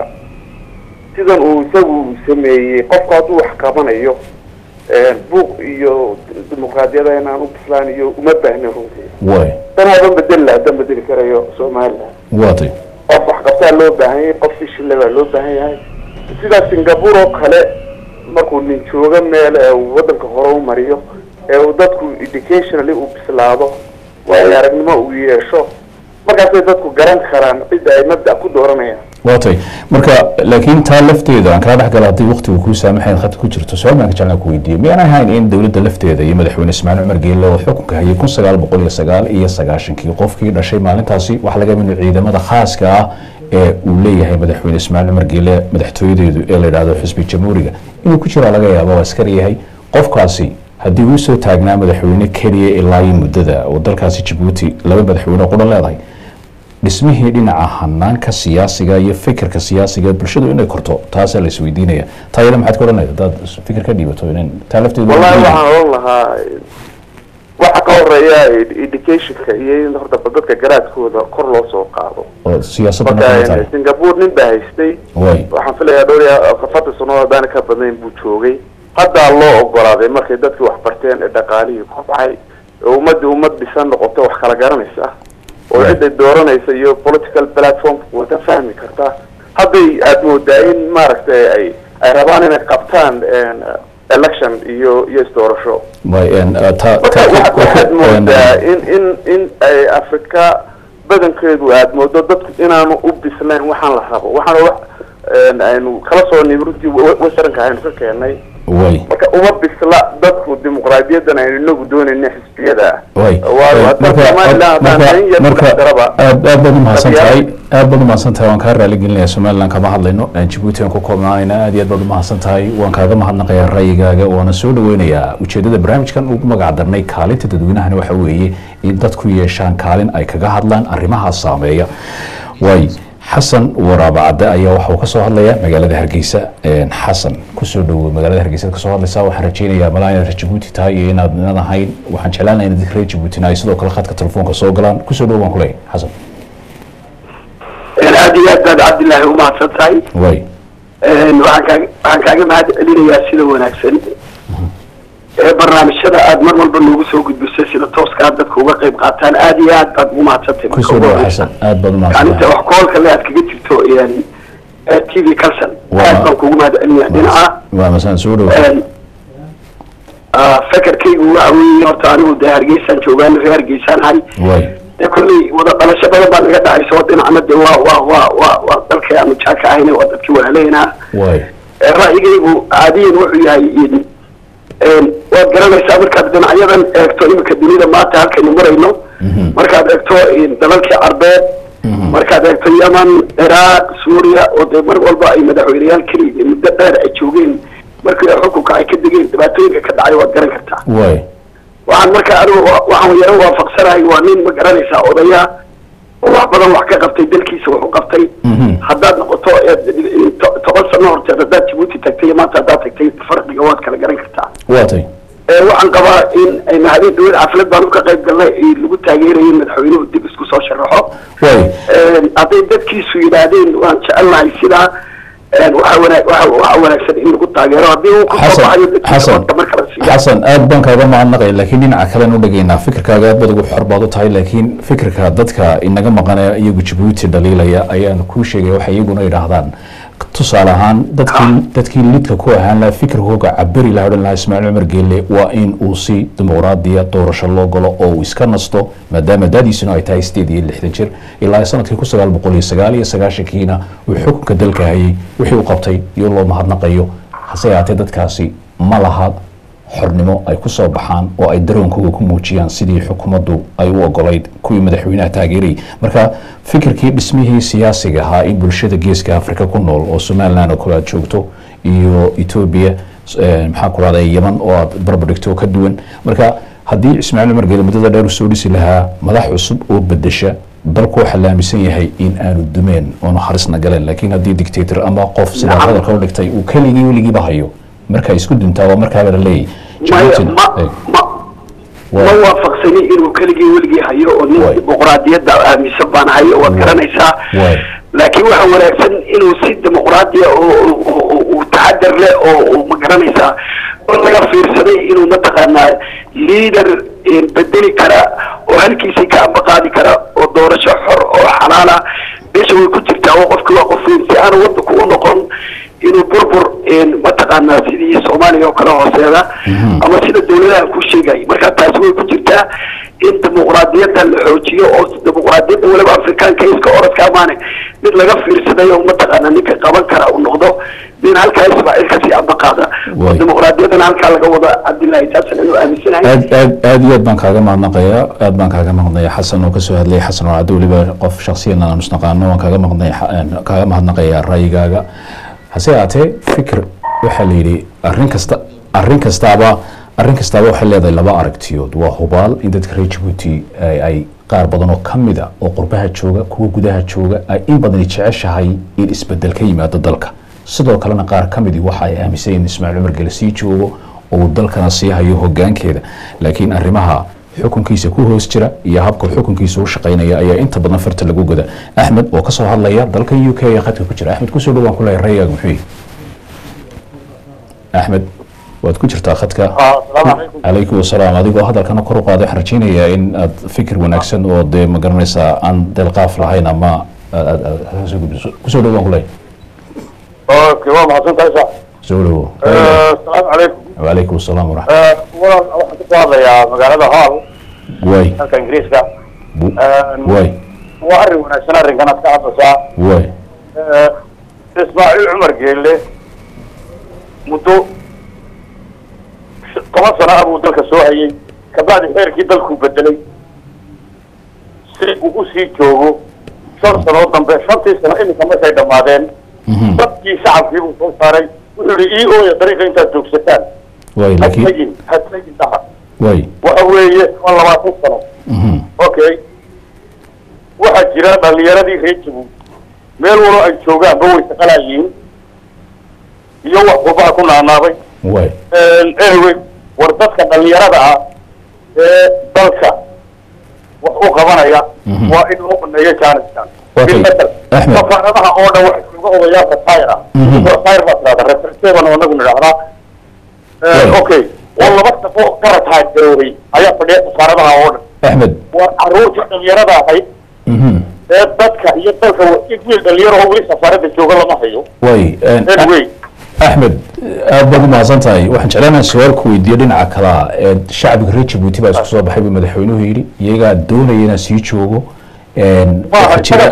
sidan uu isagu sameeyay qofka hadduu wax qabanayo buuq iyo dimuqraadiyadda inaan u bislaaniyo uma baahna runtii way tanaadan bedel lahadan bedeli karayo Soomaaliya waatay qof wax qabtaa loo baahan yahay qof fishil baa loo baahan yahay sida Singapore oo kale markuu nin jooga meel wadanka hore u mariyo ee dadku educationally u bislaado waa aragnimo uu yeesho markaas ay dadku garan karaan cid ay mabda ku dooranayaan waatay marka laakiin taa lafteeda aan kala dhexgala haddii waqtigu kuu saamaxayn khadka ku jirto su-aal baan ka jeclaan ku weydiiyey miyaan ahayn in dowladda lafteeda iyo madaxweyne ismaaciil cumar geelle oo xukunka hayay kun sagaal boqol iyo sagaal iyo sagaashankii qofkii dhashay maalintaasi wax laga mid ciidamada khaaska ah ee uu leeyahay madaxweyne ismaaciil cumar geelle madaxtooyadeedu ee la yidhaahdo xisbi jamhuuriga inuu ku jira laga yaabo waa askari yahay qofkaasi haddii uu soo taagnaa madaxweyne keliya ilaa iyo muddada oo dalkaasi jabuuti laba madaxweyne qudha leedahay dhismihii dhinaca hanaanka siyaasiga iyo fikirka siyaasiga bulshadu inay korto taasaa la isweydiinaya taa iyada maxaad ka odhanaysa haddaad fikir ka dhiibato in taa lafteedu wallahi waxaan oran lahaa waxa ka horeeya educationka iyo in horta dadka garaadkooda kor loo soo qaado oo siyaasadda Singapore nin baa haystay waxaan filayaa dhowr iyo afartan sano hadaan ka badnayn buu joogay hadda loo ogolaaday markay dadkii wax barteen ee dhaqaalihii kobcay ummadii ummad dhisan noqoto wax kala garanaysa oo cid ay dooranaysa iyo political platform wada fahmi kartaa hadday aad moodaa in maaragtay ay ay rabaan inay qabtaan election iyo iyo doorasho waxaad moodaa in in in ay Afrika badankeedu aad moodo dadku inaanu u bislayn waxaan la rabo waxaan wax aynu kala soo nibrudi wasaranka aynu ka keenay way marka uma bisla dadku dimuqraadiyadan aynu inagu doonayna xisbiyada way marka aad baad u mahadsantahay aad baad u mahadsantahay waan kaa raali gelinayaa Somaliland kama hadlayno Djibouti aan ku koobnaanayna aad iyo aad baad u mahadsantahay waan kaaga mahadnaqayaa ra'yigaaga waana soo dhaweynayaa ujeedada barnaamijkan ugu magac darnay kaalinta dadweynaha waxa weeye in dadku yeeshaan kaalin ay kaga hadlaan arrimaha saameeya way حسن ورابعة أيه وحوك صهر ليا مجال هرجيسة حسن كسر مجال هرجيسة كسر لسا وحرجيني يا ملاين رجبوتي تاي إن أنا هاي وحنشلنا إن ذكر رجبوتي نايس لو كل خد كتلفون كسوقلان كسر دو وانكولي حسن. العاديات بعد عبد الله وما صدقي. وي. وعنك عنك عجب هذا اللي ياسيل وناكسن. برنامج شذا أدمر والبرنامج سوق بالسلسلة توسك عدد كوجا قيب قاتل آديات بعد وما صدقي. كسر حسن آد بعد ما. يعني أنت وحكول كلها تجيت تو يعني تي في كلسن. آد كوجا هذا اللي يدينها. ومثلا سوري. فكر كي هو أوي يرتاري وده هرجيسان شوغان في هرجيسان هاي. وي. كلي وده أنا شباب بعد كده عايز صوتين عمد وا وا وا وا وا تلك يا مشاكل هنا وده كيو علينا. وي. الرأي جيبه عادي وحي هاي. وقرنا يسافر كابتن أيضا إلكتروني مكدوني ما تعرف كأنه مرينه. مركز إلكتروني دلالك عربات. مركز إلكتروني يمن العراق سوريا ودمر والباقي مدعو ريال كريم مدة أشوفين مركز الحكم كاي كدقين تبعتين كدعي وقرن كرتا. واي. وعن مركز أنا وعن يروى وافق سراي وانين مقرن يساعديا وعبدا وحكا قبتي دلكي سوى قبتي. حداد نقطة تقص النور تدات جبوتي تكتي ما تدات تكتي فرق جوات كلا قرن كرتا. واتي. waxaan qabaa in in hadii dawlad xaflad baan ka qayb galnay lagu taageeray madaxweynuhu dib isku soo sharaxo way haday dadkiisu yiraahdeen waan jecelahay sida waxa wanaag waxa wanaagsan in lagu taageero hadii uu ku soo baxayo xasan aad baan kaaga mahadnaqay laakiin dhinaca kale u dhageynaa fikirkaaga aad baad ugu xorbaad u tahay laakiin fikirka dadka inaga maqanaya iyagu Djibouti dhaliilaya ayaan ku sheegay waxa iyaguna yiraahdaan tusaale ahaan dadkii dadkii lidka ku ahaan la fikirkooga cabiri la hadhan lahaa Ismaaciil Cumar Geelle waa in uu si dimuqraadiya doorasho loo galo oo uu iska nasto maadaama dadiisuna ay tahay sideed iyo lixdan jir ilaa sanadkii kun sagaal boqol iyo sagaal iyo sagaashan-kiina uu xukunka dalka hayay wixii uu qabtay iyo loo mahadnaqayo hase yaatee dadkaasi ma laha xornimo ay ku soo baxaan oo ay daroonkooda ku muujiyaan sidii xukuumaddu ay u ogolayd kuwii madaxweynaha taageeray marka fikirkii dhismihii siyaasiga ahaa in bulshada geeska Afrika ku nool oo Somaliland oo kala joogto iyo Ethiopia maxaa ku raday Yemen oo aad barbar dhigto ka duwan marka haddii Ismaaciil Cumar Geelle muddada dheer soo dhisi lahaa madax cusub oo bedesha dalku waxa la aaminsan yahay in aanu dumeen oo harisna galeen laakiin haddii dictator ama qof sida hadalka u dhigtay uu kaligii weligiiba hayo marka isku dintaa waa markaa la leeyahay ma waafaqsani inuu kaligii weligii hayo oo nin dimuqraadiyadda aaminsan baan hayo waad garanaysaa laakiin waxa wanaagsan inuu si dimuqraadiya oo taxadar leh oo ma garanaysaa oo laga fiirsaday inuu mataqaanaa leader bedeli kara oo halkiisii ka ambaqaadi kara oo doorasho xor oo xalaala meesha way ku jirtaa oo qofkii waa qof si aan waddanku u noqon inuu burbur mataqaanaa sidii Soomaaliya oo kala hooseeda ama sida dawladaha ku sheegay marka taasi way ku jirtaa in dimuqraadiyadda la xoojiyo oo dimuqraadiyadda waliba afrikaanka iska orodka amaane mid laga fiirsadayo mataqaana ninka qaban kara uu noqdo min halkaa Ismaaciil ka sii aba qaada dimuqraadiyadana halkaa laga wada Cabdilaahi taasan inuu aaminsanahay aad aad aad iyo aad baan kaaga mahadnaqayaa aad baan kaaga mahadnaqayaa xasan oo ka soo hadlay xasan oo caddo waliba qof shakhsiyan aan isnaqaano waan kaaga mahadnaqayaa kaaga mahadnaqayaa ra'yigaaga hase ahaatee fikir waxaa la yidhi arrin kasta arrin kastaaba arrin kastaaba waxay leedahay laba aragtiyood waa hubaal in dadka reer Djibouti ay qaar badan oo ka mid ah oo qurbaha jooga kuwa gudaha jooga ay in badan jeceshahay in isbedel ka yimaado dalka sidoo kalena qaar ka mid ah waxa ay aaminsan in Ismaaciil Cumar Geele sii joogo oo dalkana sii hayo hoggaankeeda laakiin arrimaha xukunkiisa ku hoos jira iyo habka xukunkiisa u shaqeynaya ayaa inta badan farta lagu goda Axmed oo ka soo hadlaya dalka U K ee khadka ku jira Axmed ku soo dhawaan ku leeyahay ra'yigaaga muxuu Axmed waad ku jirtaa khadka calaykum asalaam adigoo hadalkana kor u qaaday waxaan rajaynayaa in aad fikir wanaagsan oo dee ma garanaysaa aan delqaaf lahayn ama kusoo dhawaan ku leeyahay اوكي والله ما حسنت ايش سولو السلام عليكم وعليكم السلام ورحمه الله والله waxaan ku hadlayaa magaalada Hall way halka Ingiriiska way waa arrin wanaagsan arrinkan aad ka hadlaysaa way Ismaaciil Cumar Geele muddo toban sano abuu dalka soo hayay kabacdi xeerkii dalku bedelay si uu u sii joogo shan sano dambe shantii sano iminka markay dhammaadeen dadkii shacabkii uu soo saaray wuxuu yidhi ii ooya dariiqa intaad joogsataan way laakiin hatagin hatagin dhaha way waxa weeye waa labaatan sano okay waxaa jira dhalinyaradii reer Djibouti meel walo ay joogaanba way shaqalayiin iyo wax qubaha ku naanaabay way anyway war dadka dhalinyarada ah ee dalka wax u qabanaya waa in loo baneeyo jaaniskan safaaradaha oo dhan wax uga odayaasha tayra tayr baa tirada refereeban oo nagu nidhaahdaa okay waa laba safo garad hayd garoobay ayaa fadhiya safaaradaha oo dhan Axmed waa caruurta dhalinyarada ahayd ee dadka iyo dalka wiil dhalinyaro oo weli safaarada jooga lama hayo way anyway Axmed aad baad mahadsan tahay waxaan jeclaanahay su'aal ku weydiiyo dhinaca kala ee shacabka reer Djibouti baa isku soo baxay madaxweynuhu yiri iyaga doonaya inay sii joogo een waxa jira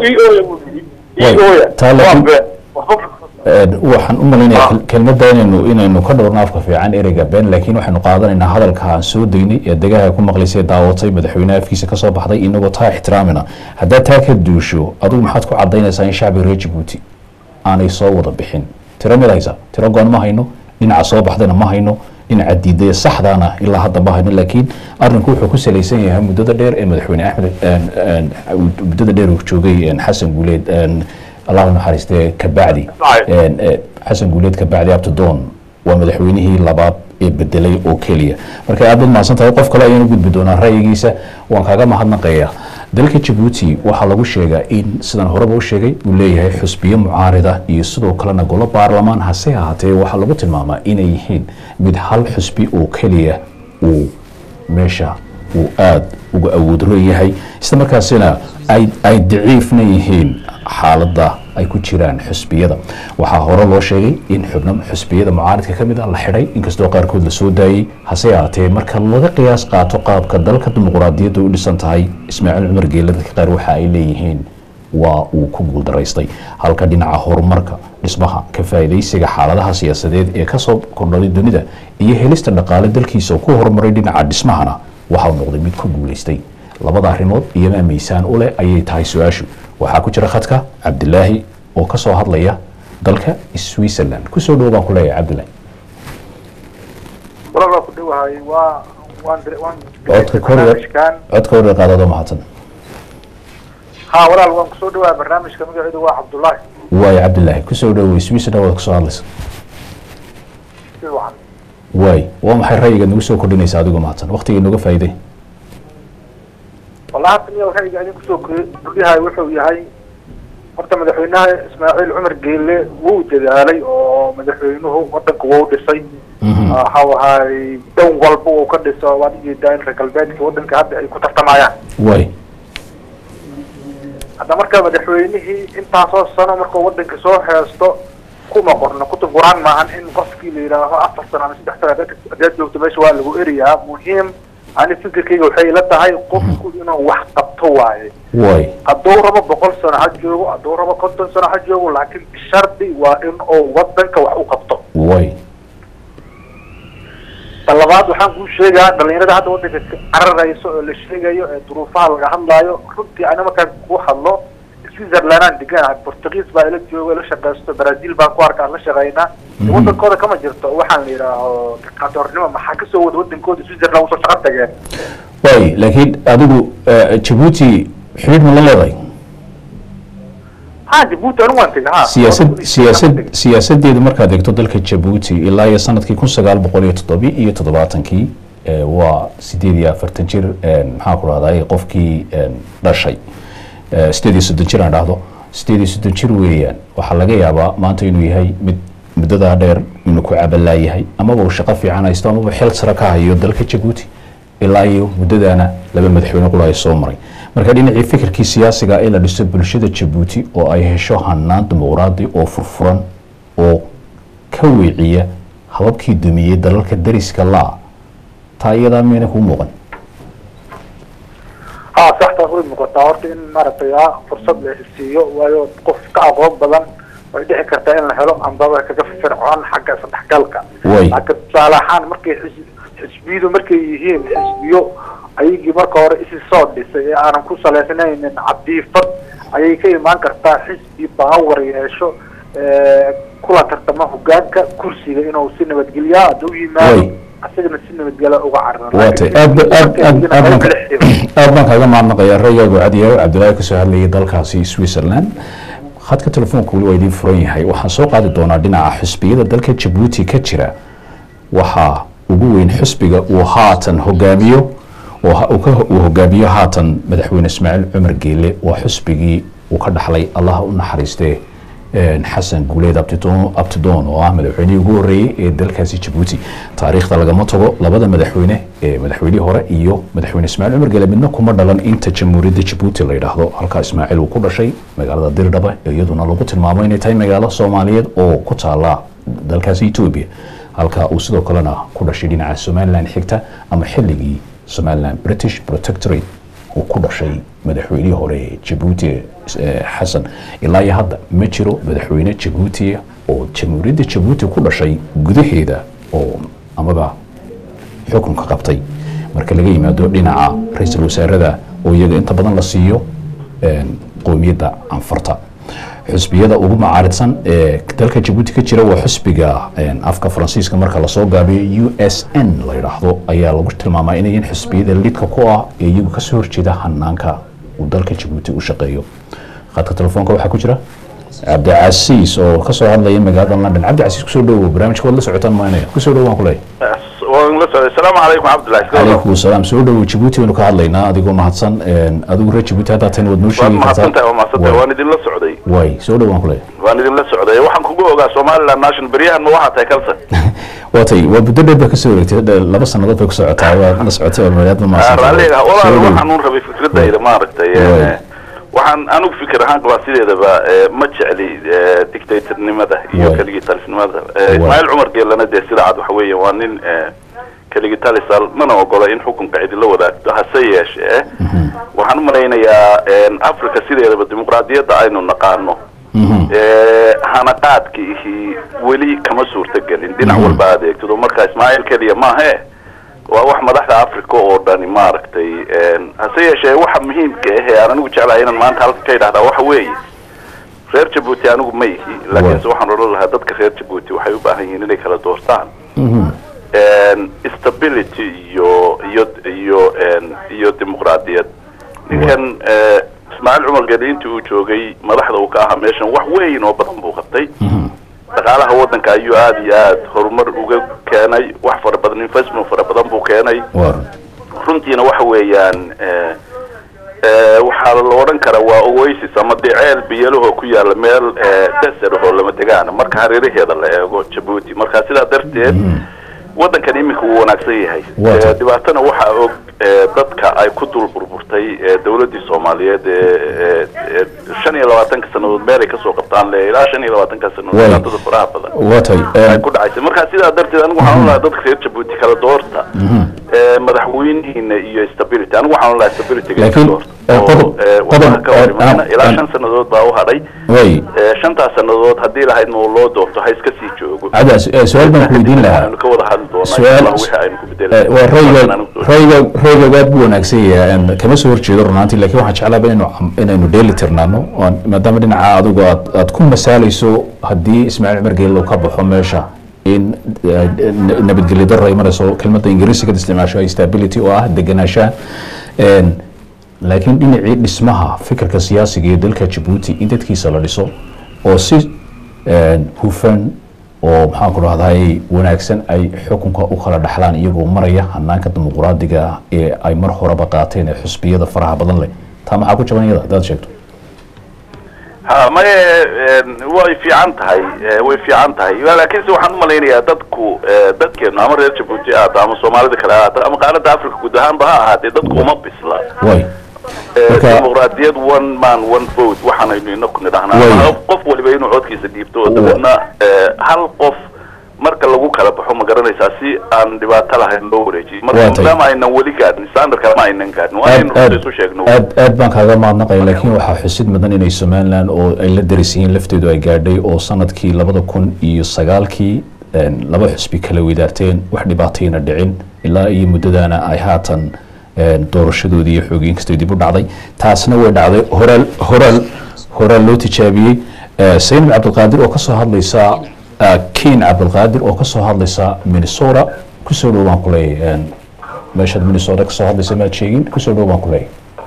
waxaan u maleynayaa kelmadda inaynu inaynu ka dhowrno afka fiican ereyga been laakiin waxaynu qaadanaynaa hadalka aan soo daynay ee degaha ku maqlaysay daawatay madaxweynaha afkiisa ka soo baxday inagoo taa ixtiraamina haddaad taa ka duusho adigu maxaad ku cadaynaysaa in shacbiga reer Djibouti aanay soo wada bixin tiro mid haysa tiro go'an ma hayno dhinaca soo baxdayna ma hayno dhinaca diidaya saxdaana ilaa hadda ma hayno laakiin arrinku wuxuu ku salaysan yahay muddada dheer ee madaxweyne Axmed muddada dheer uu joogay Xasan Guuleed الله نحرسته كبعدي حسن قوليد كبعدي أبتدون ومدحوينه لباب بدلي أو كلية مركي أبد ما صنت يوقف كلا ينقد بدون رأي جيسة وان كاجا ما حد نقيا دلك جيبوتي وحلقوا الشيء إن سدان هربوا الشيء وليه حسبية معارضة يصدوا كلا نقول برلمان هسيها هتي وحلقوا الماما إن يهين بدحل حسبي أو كلية ومشى وآد وودروي هاي استمر كاسنا أي أي ضعيفنا يهين حالة أي كتيران حسبية وحا هورا لو شيء إن حبنا حسبية معارض كمدة الله حري إن كستو قار كود السوداء هسياتي مركا لغا قياس قاتو قاب كدلك الديمقراطية دو لسانتهاي إسماعيل عمر جيلة كقار وحا إليهين وكوغول درايستي halka dhinaca horumarka dhismaha ka faa'iideysiga xaaladaha siyaasadeed ee ka soo kordhay dunida iyo helista dhaqaale dalkiisa ku horumaray dhinaca dhismahana waxa uu noqday mid ku guuleystay labada arrimood iyama miisaan u leh ayay tahay su'aashu waxa ku jira khadka Cabdilaahi oo ka soo hadlaya dalka Switzerland ku soo dhawaan ku leeyahay Cabdilaahi walaal ku dhawahay waa waan waan codka koriya codka koriya qaadado mahadsan ha walaal waan ku soo dhawahay barnaamijka magaciidu waa Cabdulaahi waay Cabdilaahi ku soo dhawahay Switzerland oo ka soo hadlaysa waay waa maxay ra'yiga nagu soo kordhinaysa adigu mahadsan waqtiga inaga faa'iiday والله أنا وحي قاعدين كسوق بها وحي هاي horta madaxweynaha Ismaaciil Cumar Geele wuu dadaalay oo madaxweynuhu wadanka wuu dhisay waxa wahay doon walba uu ka dhiso wadii daan galbeedka wadanka hadda ay ku tartamayaan way hadda marka madaxweynihii intaasoo sano markuu wadanka soo heesto kuma qorno kutub quraan maahan in qofkii la yiraahdo afar sano ama saddex sano dad joogto meesha waa lagu eriyaa muhiim ani fikirkayga waxay ila tahay qofku inuu wax qabto waaye way hadduu rabo boqol sano ha joogo hadduu rabo konton sano ha joogo laakiin shardi waa in uu wadanka wax u qabto way talabaad waxaan kuu sheegaa dhalinyarada hadda wadanka cararayso oo la sheegayo ee duruufaha laga hadlaayo runtii ana markaan ku hadlo Switzerland degan Portuguese baa ila joogo la shaqeysto Brazil baa ku arkaa la shaqeynaa wadankooda kama jirto waxaan la yiraahdo dictatornimo maxaa ka soo wada wadankooda Switzerland soo shaqo tageen way laakiin adigu Djibouti xiriir ma la leedahay ha Djibouti anu waan tagay ha siyaasad siyaasad siyaasadeedu markaad eegto dalka Djibouti ilaa iyo sanadkii kun sagaal boqol iyo toddoba iyo toddobaatankii waa sideed iyo afartan jir maxaa ku raadayay qofkii dhashay sideed iyo soddon jir aan dhahdo sideed iyo soddon jir weeyaan waxaa laga yaabaa maanta inuu yahay mid muddada dheer inuu ku cabalaayahay amaba uu shaqo fiican haysto amaba xil sare ka hayo dalka Djibouti ilaa iyo muddadaana laba madaxweyne kula ay soo maray marka dhinacii fikirkii siyaasiga ee la dhiso bulshada Djibouti oo ay hesho hanaan dimuqraadi oo furfuran oo ka weeciya hababkii dumiyay dalalka dariska la taayada meena ku muuqan ها صح تقول مقطعات إن مرتيا فرصة للسيو ويو قف كعقوب بدن ويدحي كرتين الحلو عن ضبع كجف فرعون حق صدح كلك لكن صالحان مركي حسبيدو مركي يهين حسبيو أيجي مركو رئيس الصوت بس أنا كل سلاسلين من عبدي فر أيجي كي ما كرتا حسبي باور يشو اه كل ترتمه جانك كرسي لأنه سنة بتجليا دوي ما أصلاً السنة متجلا وقعرنا. واتي أب أب أب أب أب ما كذا ما نقيا الرجال وعديه عبد الله كسهل لي ضل كاسي سويسرلاند خد كتلفون كل وايد فرعي هاي وحسوق هذا دونا دينا حسبي إذا ضل كجبوتي كتيرة وها وجوين حسبي وهاتن هجاميو وه وهجاميو هاتن مدحوين إسماعيل عمر جيلي وحسبي وكذا حلي الله ونحرسته حسن قولي دابتدون أبتدون وعمل وحيني يقولي دلكاسي جبوتي تاريخ تلقى مطبو لبدا مدحوينه مدحويني هورا إيو مدحوين إسماعيل عمر قال منه كمر دلان إنت جمهورية جبوتي اللي يراهدو هلكا إسماعيل وكل شيء مقالة دير دبا يدونا لغوت المامين تاي مقالة صومالية أو كتالا دلكاسي توبيا هلكا وسيدو كلنا كل شيء دينا على سوماليان حكتا أما حلقي سوماليان بريتش بروتكتوري وكل شيء مدحويني هوري جبوتي حسن إلا يهذا متشرو مدحوينة جبوتي أو جمهورية جبوتي كل شيء جده هذا أو أما بقى حكم كقبطي مركز لقي ما دور لنا رئيس الوزراء ذا ويجي أنت بدن لسيو قومية ذا عن فرطة حسبي هذا وهم عارضان ذلك جبوتي كتير وحسبي أفكا فرنسيس كمركز لصوغا بي يو إس إن لا يلاحظوا أيها لوجت الماما إنين حسبي ذا اللي تكوكوا يجي كسر كذا حنانكا ودلك جبوتي وشقيو خدت تلفونك waxaa ku jira Abdi Aziz oo ka soo hadlaya magaalada London Abdi Aziz ku soo dhaw barnaamijka wada socotaan maanaya ku soo dhaw waan ku leeyahay waan la socday assalaamu alaykum Abdullah alaykum salaam soo dhaw Djibouti inuu ka hadlaynaa adigoo mahadsan adigu reer Djibouti hadda tan wad noo sheegi kartaa waa mahadsan waan idin la socday way soo dhaw waan ku leeyahay waan idin la socday waxaan kugu ogaa Somaliland National Bariyahan ma waxa tahay kalsan watay waa buddo dheer ka soo wareegtay laba sanadood bay ku socotaa waa la socotay magaalada Maasai raalliga walaal waxaan u rabay fikradayda ma aragtay waxaan anugu fikir ahaan qabaa sideedaba ma jecli dictatornimada iyo kaligii talisnimada Ismaaciil Cumar Geelana dee sida cad waxa weeye waa nin kaligii talisal mana ogola in xukunka cid la wadaagto hase yeeshee waxaan u malaynayaa Afrika sideedaba dimuqraadiyadda aynu naqaano hanaqaadkii weli kama suurtagelin dhinac walba adeegto marka Ismaaciil kaliya maahe waa wax madaxda Afrika oo dhan maaragtay hase yeeshee waxa muhiimka ah ee aan anigu jeclahay inaan maanta halka ka idhaahdo waxa weeye reer Djibouti anigu ma yihi laakiin waxaan oran lahaa dadka reer Djibouti waxay u baahan yihiin inay kala doortaan stability iyo iyo iyo iyo dimuqraadiyad ninkan Ismaaciil Cumar Geele intii uu joogay madaxda uu ka ahaa meeshan wax weyn oo badan buu qabtay dhaqaalaha wadanka ayuu aad iyo aad horumar uga keenay wax fara badan investment fara badan buu keenay runtiina waxa weeyaan ee ee waxa la oran karaa waa oasis ama diceel biyalaha ku yaala meel desert oo lama degaan marka hareeraheeda la eego Djibouti marka sida darteed wadankan imika uu wanaagsan yahay dhibaatana waxa og dadka ay ku dul burburtay dawladdii Soomaaliyeed ee shan iyo labaatanka sanadood meel ay ka soo qabtaan le ilaa shan iyo labaatanka sanadood dad faraha badan watay ku dhacay marka sidaa darteed anigu waxaan u lahaa dadka reer Djibouti kala doorta ee madaxweynihiina iyo stability anigu waxaan u lahaa stability ilaa shan sanadood baa u hadhay way shantaas sanadood haddii lahayd ma loo doorto ha iska sii joogo ada su'aal baan ku weydiin lahaa ka wada hadli doonaa wixii aynu ku bedelay waa rayga rayga rayga aad buu wanaagsan yahay kama soo horjeedo runtii laakiin waxaan jeclahay inaynu inaynu dheeli tirnaano maadaama dhinaca adigu aad aad ku masaalayso haddii Ismaaciil Cumar Geelle ka baxo meesha in nabadgelyo darro ay marayso kelmadda Ingiriisiga isticmaasho stability oo ah deganaanshaha laakiin dhinacii dhismaha fikirka siyaasiga ee dalka Djibouti in dadkiisa la dhiso oo si hufan oo maxaan ku rahday wanaagsan ay xukunka u kala dhaxlaan iyagoo maraya hanaanka dimuqraadiga ee ay mar horeba qaateen ee xusbiyada faraha badan leh taa maxaa ku jaban iyada dad sheegto ha ma way fiican tahay way fiican tahay laakiin waxaan u maleynayaa dadku dadkeena ama reer Djibouti ama Soomaalida kale ama qaaradda Afrika guud ahaan ba ha ahaatee dadku uma bisla way dimuqraadiyad one man one vote waxaan aynu ku nidhahnaa qof waliba inuu codkiisa dhiibto dadna hal qof marka lagu kala baxo ma garanaysaa si aan dhibaato lahayn loo wareejiyo marka lama ayna wali gaadhin standardka ma aynan gaadhin waa inuu isu sheegno aad aad baan kaaga maadnaqay laakiin waxaa xusid mudan inay Somaliland oo ay la darisiin lafteedu ay gaadhay oo sanadkii labada kun iyo sagaalkii laba xisbi kala wadaarteen wax dhibaatayna dhicin ilaa iyo muddadana ay haatan doorashadoodii iyo xoogin kasta dib u dhacday taasna way dhacday horaal horaal horaal loo tijaabiyey Sayn Cabdulqaadir oo ka soo hadlaysa Keen Cabdulqaadir oo ka soo hadlaysa Minnesota ku soo dhawaan kulay meesha Minnesota ka soo hadlaysa ma sheegin ku soo dhawaan kulay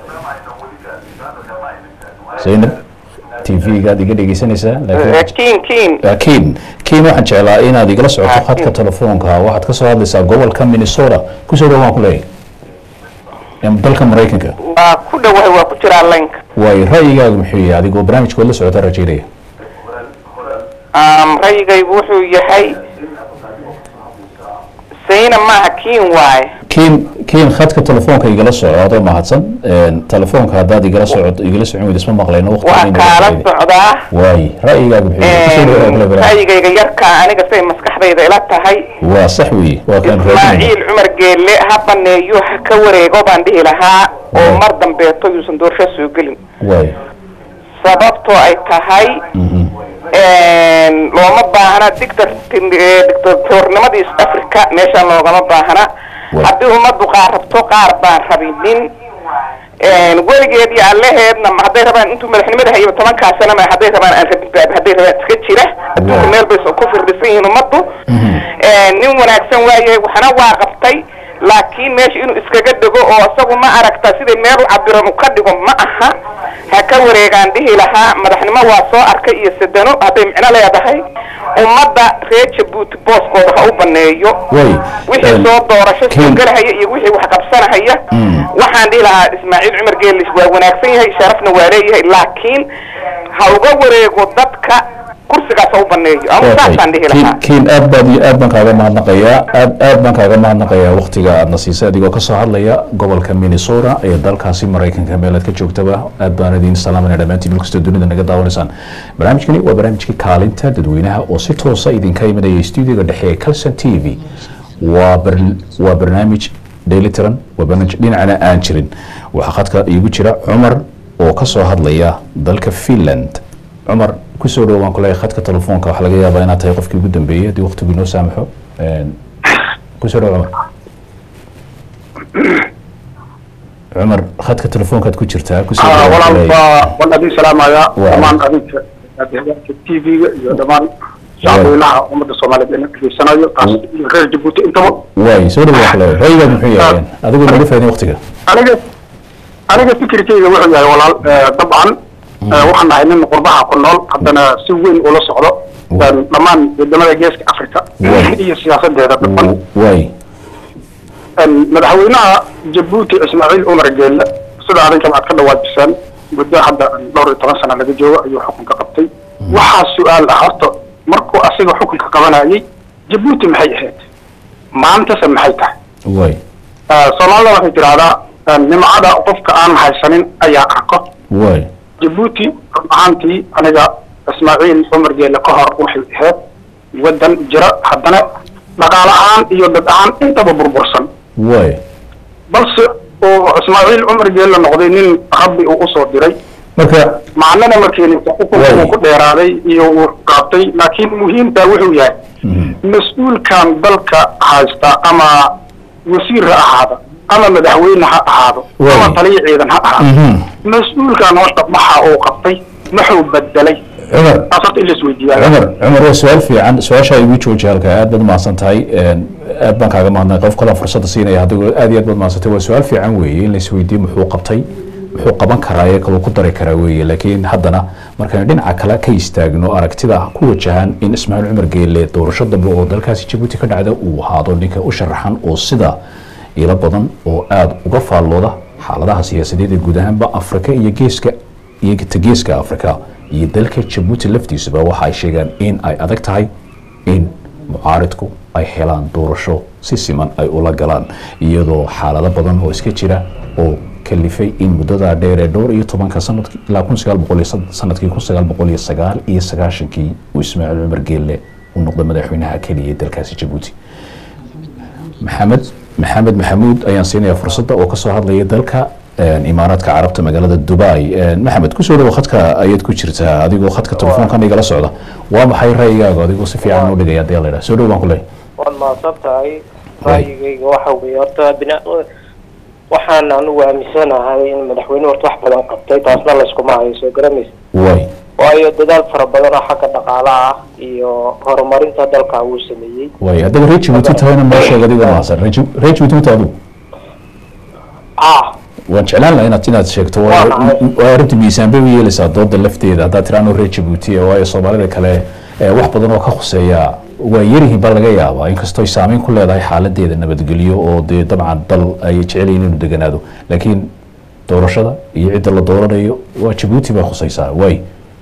Sayn T V-ga diga dhageysanaysa laakiin Keen Keen Keen waxaan jeclaa inaad igala socoto khadka telefoonka waxaad ka soo hadlaysaa gobolka Minnesota ku soo dhawaan kulay dalka Mareykanka waa ku dhawahay waa ku jira link way ra'yigaagu muxuu yahay adigoo barnaamijka la socota rajeynaya am ra'yigaygu wuxuu yahay sayna ma Keen waay Keen Keen khadka telefoonka igala socdo mahadsan telefoonka hadaad igala socod igala socon weyd isma maqlayno waqtiga waa kala socdaa way ra'yigaagu muxuu yahay ra'yigayga yarka aniga say maskaxdayda ila tahay waa sax weey waa kan Ismaaciil Cumar Geelle habaneeyo ka wareego baan dhihi lahaa oo mar dambe to yuusan doorsho soo gelin way sababtoo ay tahay een looma baahna dictatornimadii Afrika meesha loogama baahna haddii umadu qaar rabto qaar baan rabinin een weligeed iyo allaheedna hadday rabaan intuu madaxnimada hayo tobanka sano ma hadday rabaan aan rabin hadday rabaan iska jira adduunka meel bay ku firdhisan yihiin umadu een nin wanaagsan waaye waxana waa qabtay laakiin meesha inuu iskaga dhago oo asagu ma aragta sidii meel u cabiran u ka dhigo ma aha ha ka wareegaan dhihi lahaa madaxnimo waa soo arkay iyo sadano hadday micno leedahay ummadda reer Djibouti booskooda ha u baneeyo wixii soo doorasho soo galahaya iyo wixii wax qabsanahaya waxaan dhihi lahaa Ismaaciil Cumar Geelle waa wanaagsan yahay sharafna waa leeyahay laakiin ha uga wareego dadka kursigaas u baneeyo ama saasaan dhihi lahaa Keen aad baad iyo aad baan kaaga mahadnaqayaa aad aad baan kaaga mahadnaqayaa waqtiga aad nasiisay adigoo ka soo hadlaya gobolka Minnesota ee dalkaasi Mareykanka meelaad ka joogtaba aad baan idin salaamanaa dhamaantiin meel kasta dunida naga daawanaysaan barnaamijkani waa barnaamijkii kaalinta dadweynaha oo si toos ah idinka imanaya stuudiyoga dhexe ee Kalson T V waa waa barnaamij dheelitiran waa barnaamij dhinacana aan jirin waxa khadka iigu jira Cumar oo ka soo hadlaya dalka Finland Cumar ku soo dhawaan kulay khadka telefoonka waxa laga yaabaa inaad tahay qofkii ugu dambeeyay hadii waqtigu inoo saamaxo een ku soo dhawaan Cumar khadka telefoonka ku jirtaa ku soo dhawaan walaal walaal salaamaya dhamaan adinka T V-ga iyo dhamaan shacabweynaha ummadda Soomaaliyeed ee dhageysanaayo taas iyo reer Djibouti intaba way soo dhawaan kulay rayga muxuu yahay adigu laga faa'iido waqtiga aniga aniga fikirkayga wuxuu yahay walaal dabcan waxaan nahay nin qurbaha ku nool haddana si weyn ula socdo dhammaan wadamada geeska Afrika iyo siyaasadeeda dadban way madaxweynaha Djibouti Ismaaciil Cumar Geelle sida arrinkan aad ka dhawaajisaan muddo hadda dhowr iyo toban sano laga joogo ayuu xukunka qabtay waxaa su'aal ah horta markuu asiga xukunka qabanayay Djibouti maxay ahayd maanta se maxay tahay way soomaalida waxay tiraahdaa nimcada qofka aan haysanin ayaa arko way jabuuti ahaantii aniga ismaaciil cumar geele ka hor waxay ahayd wadan jira haddana dhaqaale ahaan iyo dad ahaan intaba burbursan way balse oo ismaaciil cumar geele noqday nin rabbi uu usoo diray marka macnana markii uu ku dheeraaday iyo uu qaatay laakiin muhiimta wuxuu yahay mas'uulkan dalka haysta ama wasiir ha ahaado ama madaxweyne ha ahaado ama taliye ciidan ha ahaado mas'uulkan horta waxa uu qabtay muxuu bedelay عمر أصدق اللي سويدي عمر عمر سؤال في عن سؤال شيء ويجو جالك أد بدل ما صنتهاي أد بنك على ما نقف كلام فرصة الصينية هذا أد يد بدل ما صنتهاي سؤال في عن وي اللي سويدي محوق قبطي محوق بنك كراية كلو قدر كراوي لكن حدنا مركان دين عكلا كيستاجنو أركتدا كل جهان إن اسماعيل عمر قيل لي دور شد بلو دلكاسي جيبوتي كذا عدا وهذا اللي كأشرحان وصدا إلى بدن وأد وقفال لودا حالة سياسية الجودان بأفريقيا يجيسك يجتجيسك أفريقيا iyo dalka Djibouti laftiisuba waxa ay sheegaan in ay adag tahay in mucaaridku ay helaan doorasho si siman ay ula galaan iyadoo xaalado badan oo iska jira oo kalifay in muddada dheer ee dhowr iyo tobanka sanadkii ilaa kun sagaal boqol sanadkii kun sagaal boqol iyo sagaal iyo sagaashankii uu Ismaaciil Cumar Geelle uu noqday madaxweynaha kaliya ee dalkaasi Djibouti maxamed maxamed maxamuud ayaan siinayaa fursadda oo ka soo hadlaya dalka imaaraadka carabta magaalada Dubai maxamed ku soo dhaw khadka ayad ku jirtaa adigoo khadka telefoonka igala socda waa maxay raayigaaga adigoo si fiican u dhigaya hadii la yiraahdo soo dhaw baan ku leeyahay waan ma sabtahay raayigayga waxa weeye horta bina waxaan anigu aaminsanahay in madaxweynuhu horta wax badan qabtay taasna la isku maayo soo garamaysa way waayo dadaal fara badan oo xagga dhaqaalaha iyo horumarinta dalka uu sameeyay way hadaba reer Djibouti tahayna ma sheegay adiga maasan reer Djibouti taadu ah waan jeclaan lahaa inaad inaad sheegto waa arrinta miisaan bay u yeelaysaa dooda lafteeda haddaad tiraano reer Djibouti waayo Soomaalida kale wax badan oo ka khuseeya waa yaryihiin baa laga yaabaa inkastoo ay saameyn ku leedahay xaaladeeda nabadgelyo oo dee dabcan dal ay jecel yihiin inuu deganaado laakiin doorashada iyo cidda la dooranayo waa Djibouti baa khusaysaa way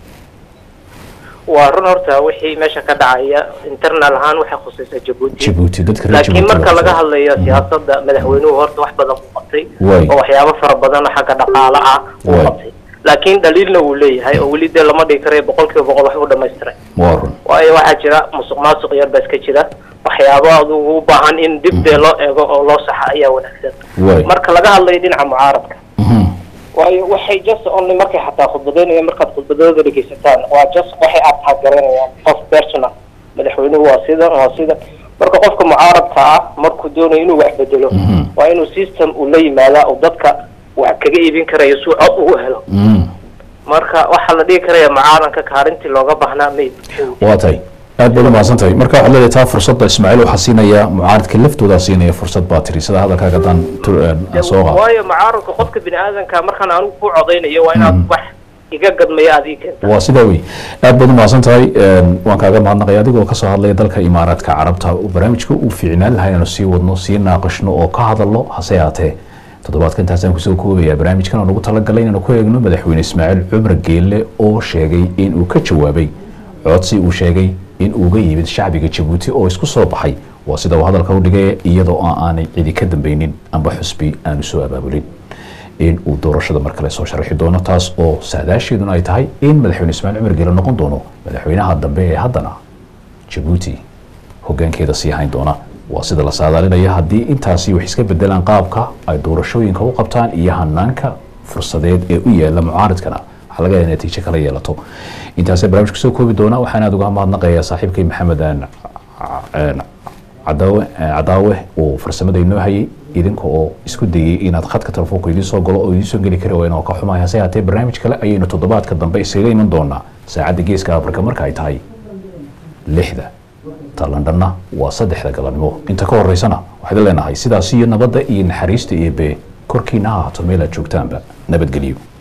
waa run horta wixii meesha ka dhacaya internal ahaan waxa khusaysa Djibouti Djibouti dadka reer laakiin marka laga hadlayo siyaasadda madaxweynuhu horta wax badan ku qabtay oo waxyaabo fara badan xagga dhaqaalaha uu qabtay laakiin daliilna uu leeyahay oo wali dee lama dhigi karo boqolkiiba boqol wax u dhameystiray waayo waxaa jira musuqmaasuq yar baa iska jira waxyaabo aad u baahan in dib dee loo eego oo loo saxa ayaa wanaagsan marka laga hadlayo dhinaca mucaaradka waayo waxay just only markay xataa khudbadeynayaan markaad khudbadooda dhegeysataan waa just waxay aad taageeranayaan qof personal madaxweynuhu waa sidan waa sidan marka qofka mucaaradka ah markuu doonayo inuu wax bedelo waa inuu system uu la yimaadaa oo dadka wax kaga iibin karayo si cod ugu helo marka waxaa la dhigi karaya mucaaradka kaarintii looga baahnaa mayd waa tahay aad baad u mahadsantahay marka waxaad leedahay taa fursadda Ismaaciil waxaa siinaya mucaaradka laftooda siinaya fursad baatiri sida hadalkaaga dan soo qaad waayo mucaaradka qofka bini aadanka markaan aanu ku codeynayo waa inaad wax iga gadmaya aad ii keento waa sidaa wey aad baad u mahadsantahay waan kaaga mahadnaqay adigoo ka soo hadlaya dalka imaaraadka carabta barnaamijka uu fiicnaan lahaa inaan sii wadno sii naaqashno oo ka hadalno hase yaatee toddobaadkan intaasaan kusoo koobayaa barnaamijkan oo nagu talagalay inaanu ku eegno madaxweyne Ismaaciil Cumar Geelle oo sheegay in uu ka jawaabay codsi uu sheegay in uu uga yimid shacbiga Djibouti oo isku soo baxay waa sida uu hadalka u dhigay iyadoo aanay cidi ka dambaynin amba xusbi aanu soo abaabulin in uu doorashada mar kale soo sharaxi doono taas oo saadaasheeduna ay tahay in madaxweyne Ismaaciil Cumar Geelle noqon doono madaxweynaha dambe ee haddana Djibouti hoggaankeeda sii hayn doona waa sida la saadaalinaya haddii intaasi wax iska bedelaan qaabka ay doorashooyinka u qabtaan iyo hanaanka fursadeed ee u yaala mucaaradkana waxa laga yaabaa natiijo kala yeelato intaasay barnaamijka soo koobi doona waxaan aad uga mahadnaqayaa saaxiibkay maxamed cadaawe cadaawe oo farsamada inoo hayay idinka oo isku dayay inaad khadka telefoonka idiin soo galo oo idiin soo geli kara wayna ka xumahay hase haatee barnaamij kale ayaynu toddobaadka dambe isaga iman doonaa saacadda geeska afrika marka ay tahay lixda talandana waa saddexda galabnimo inta ka horeysana waxaan leenahay sidaas iyo nabadda iyo naxariista iyo be korkiina ha ahaato meel aad joogtaanba nabadgelyo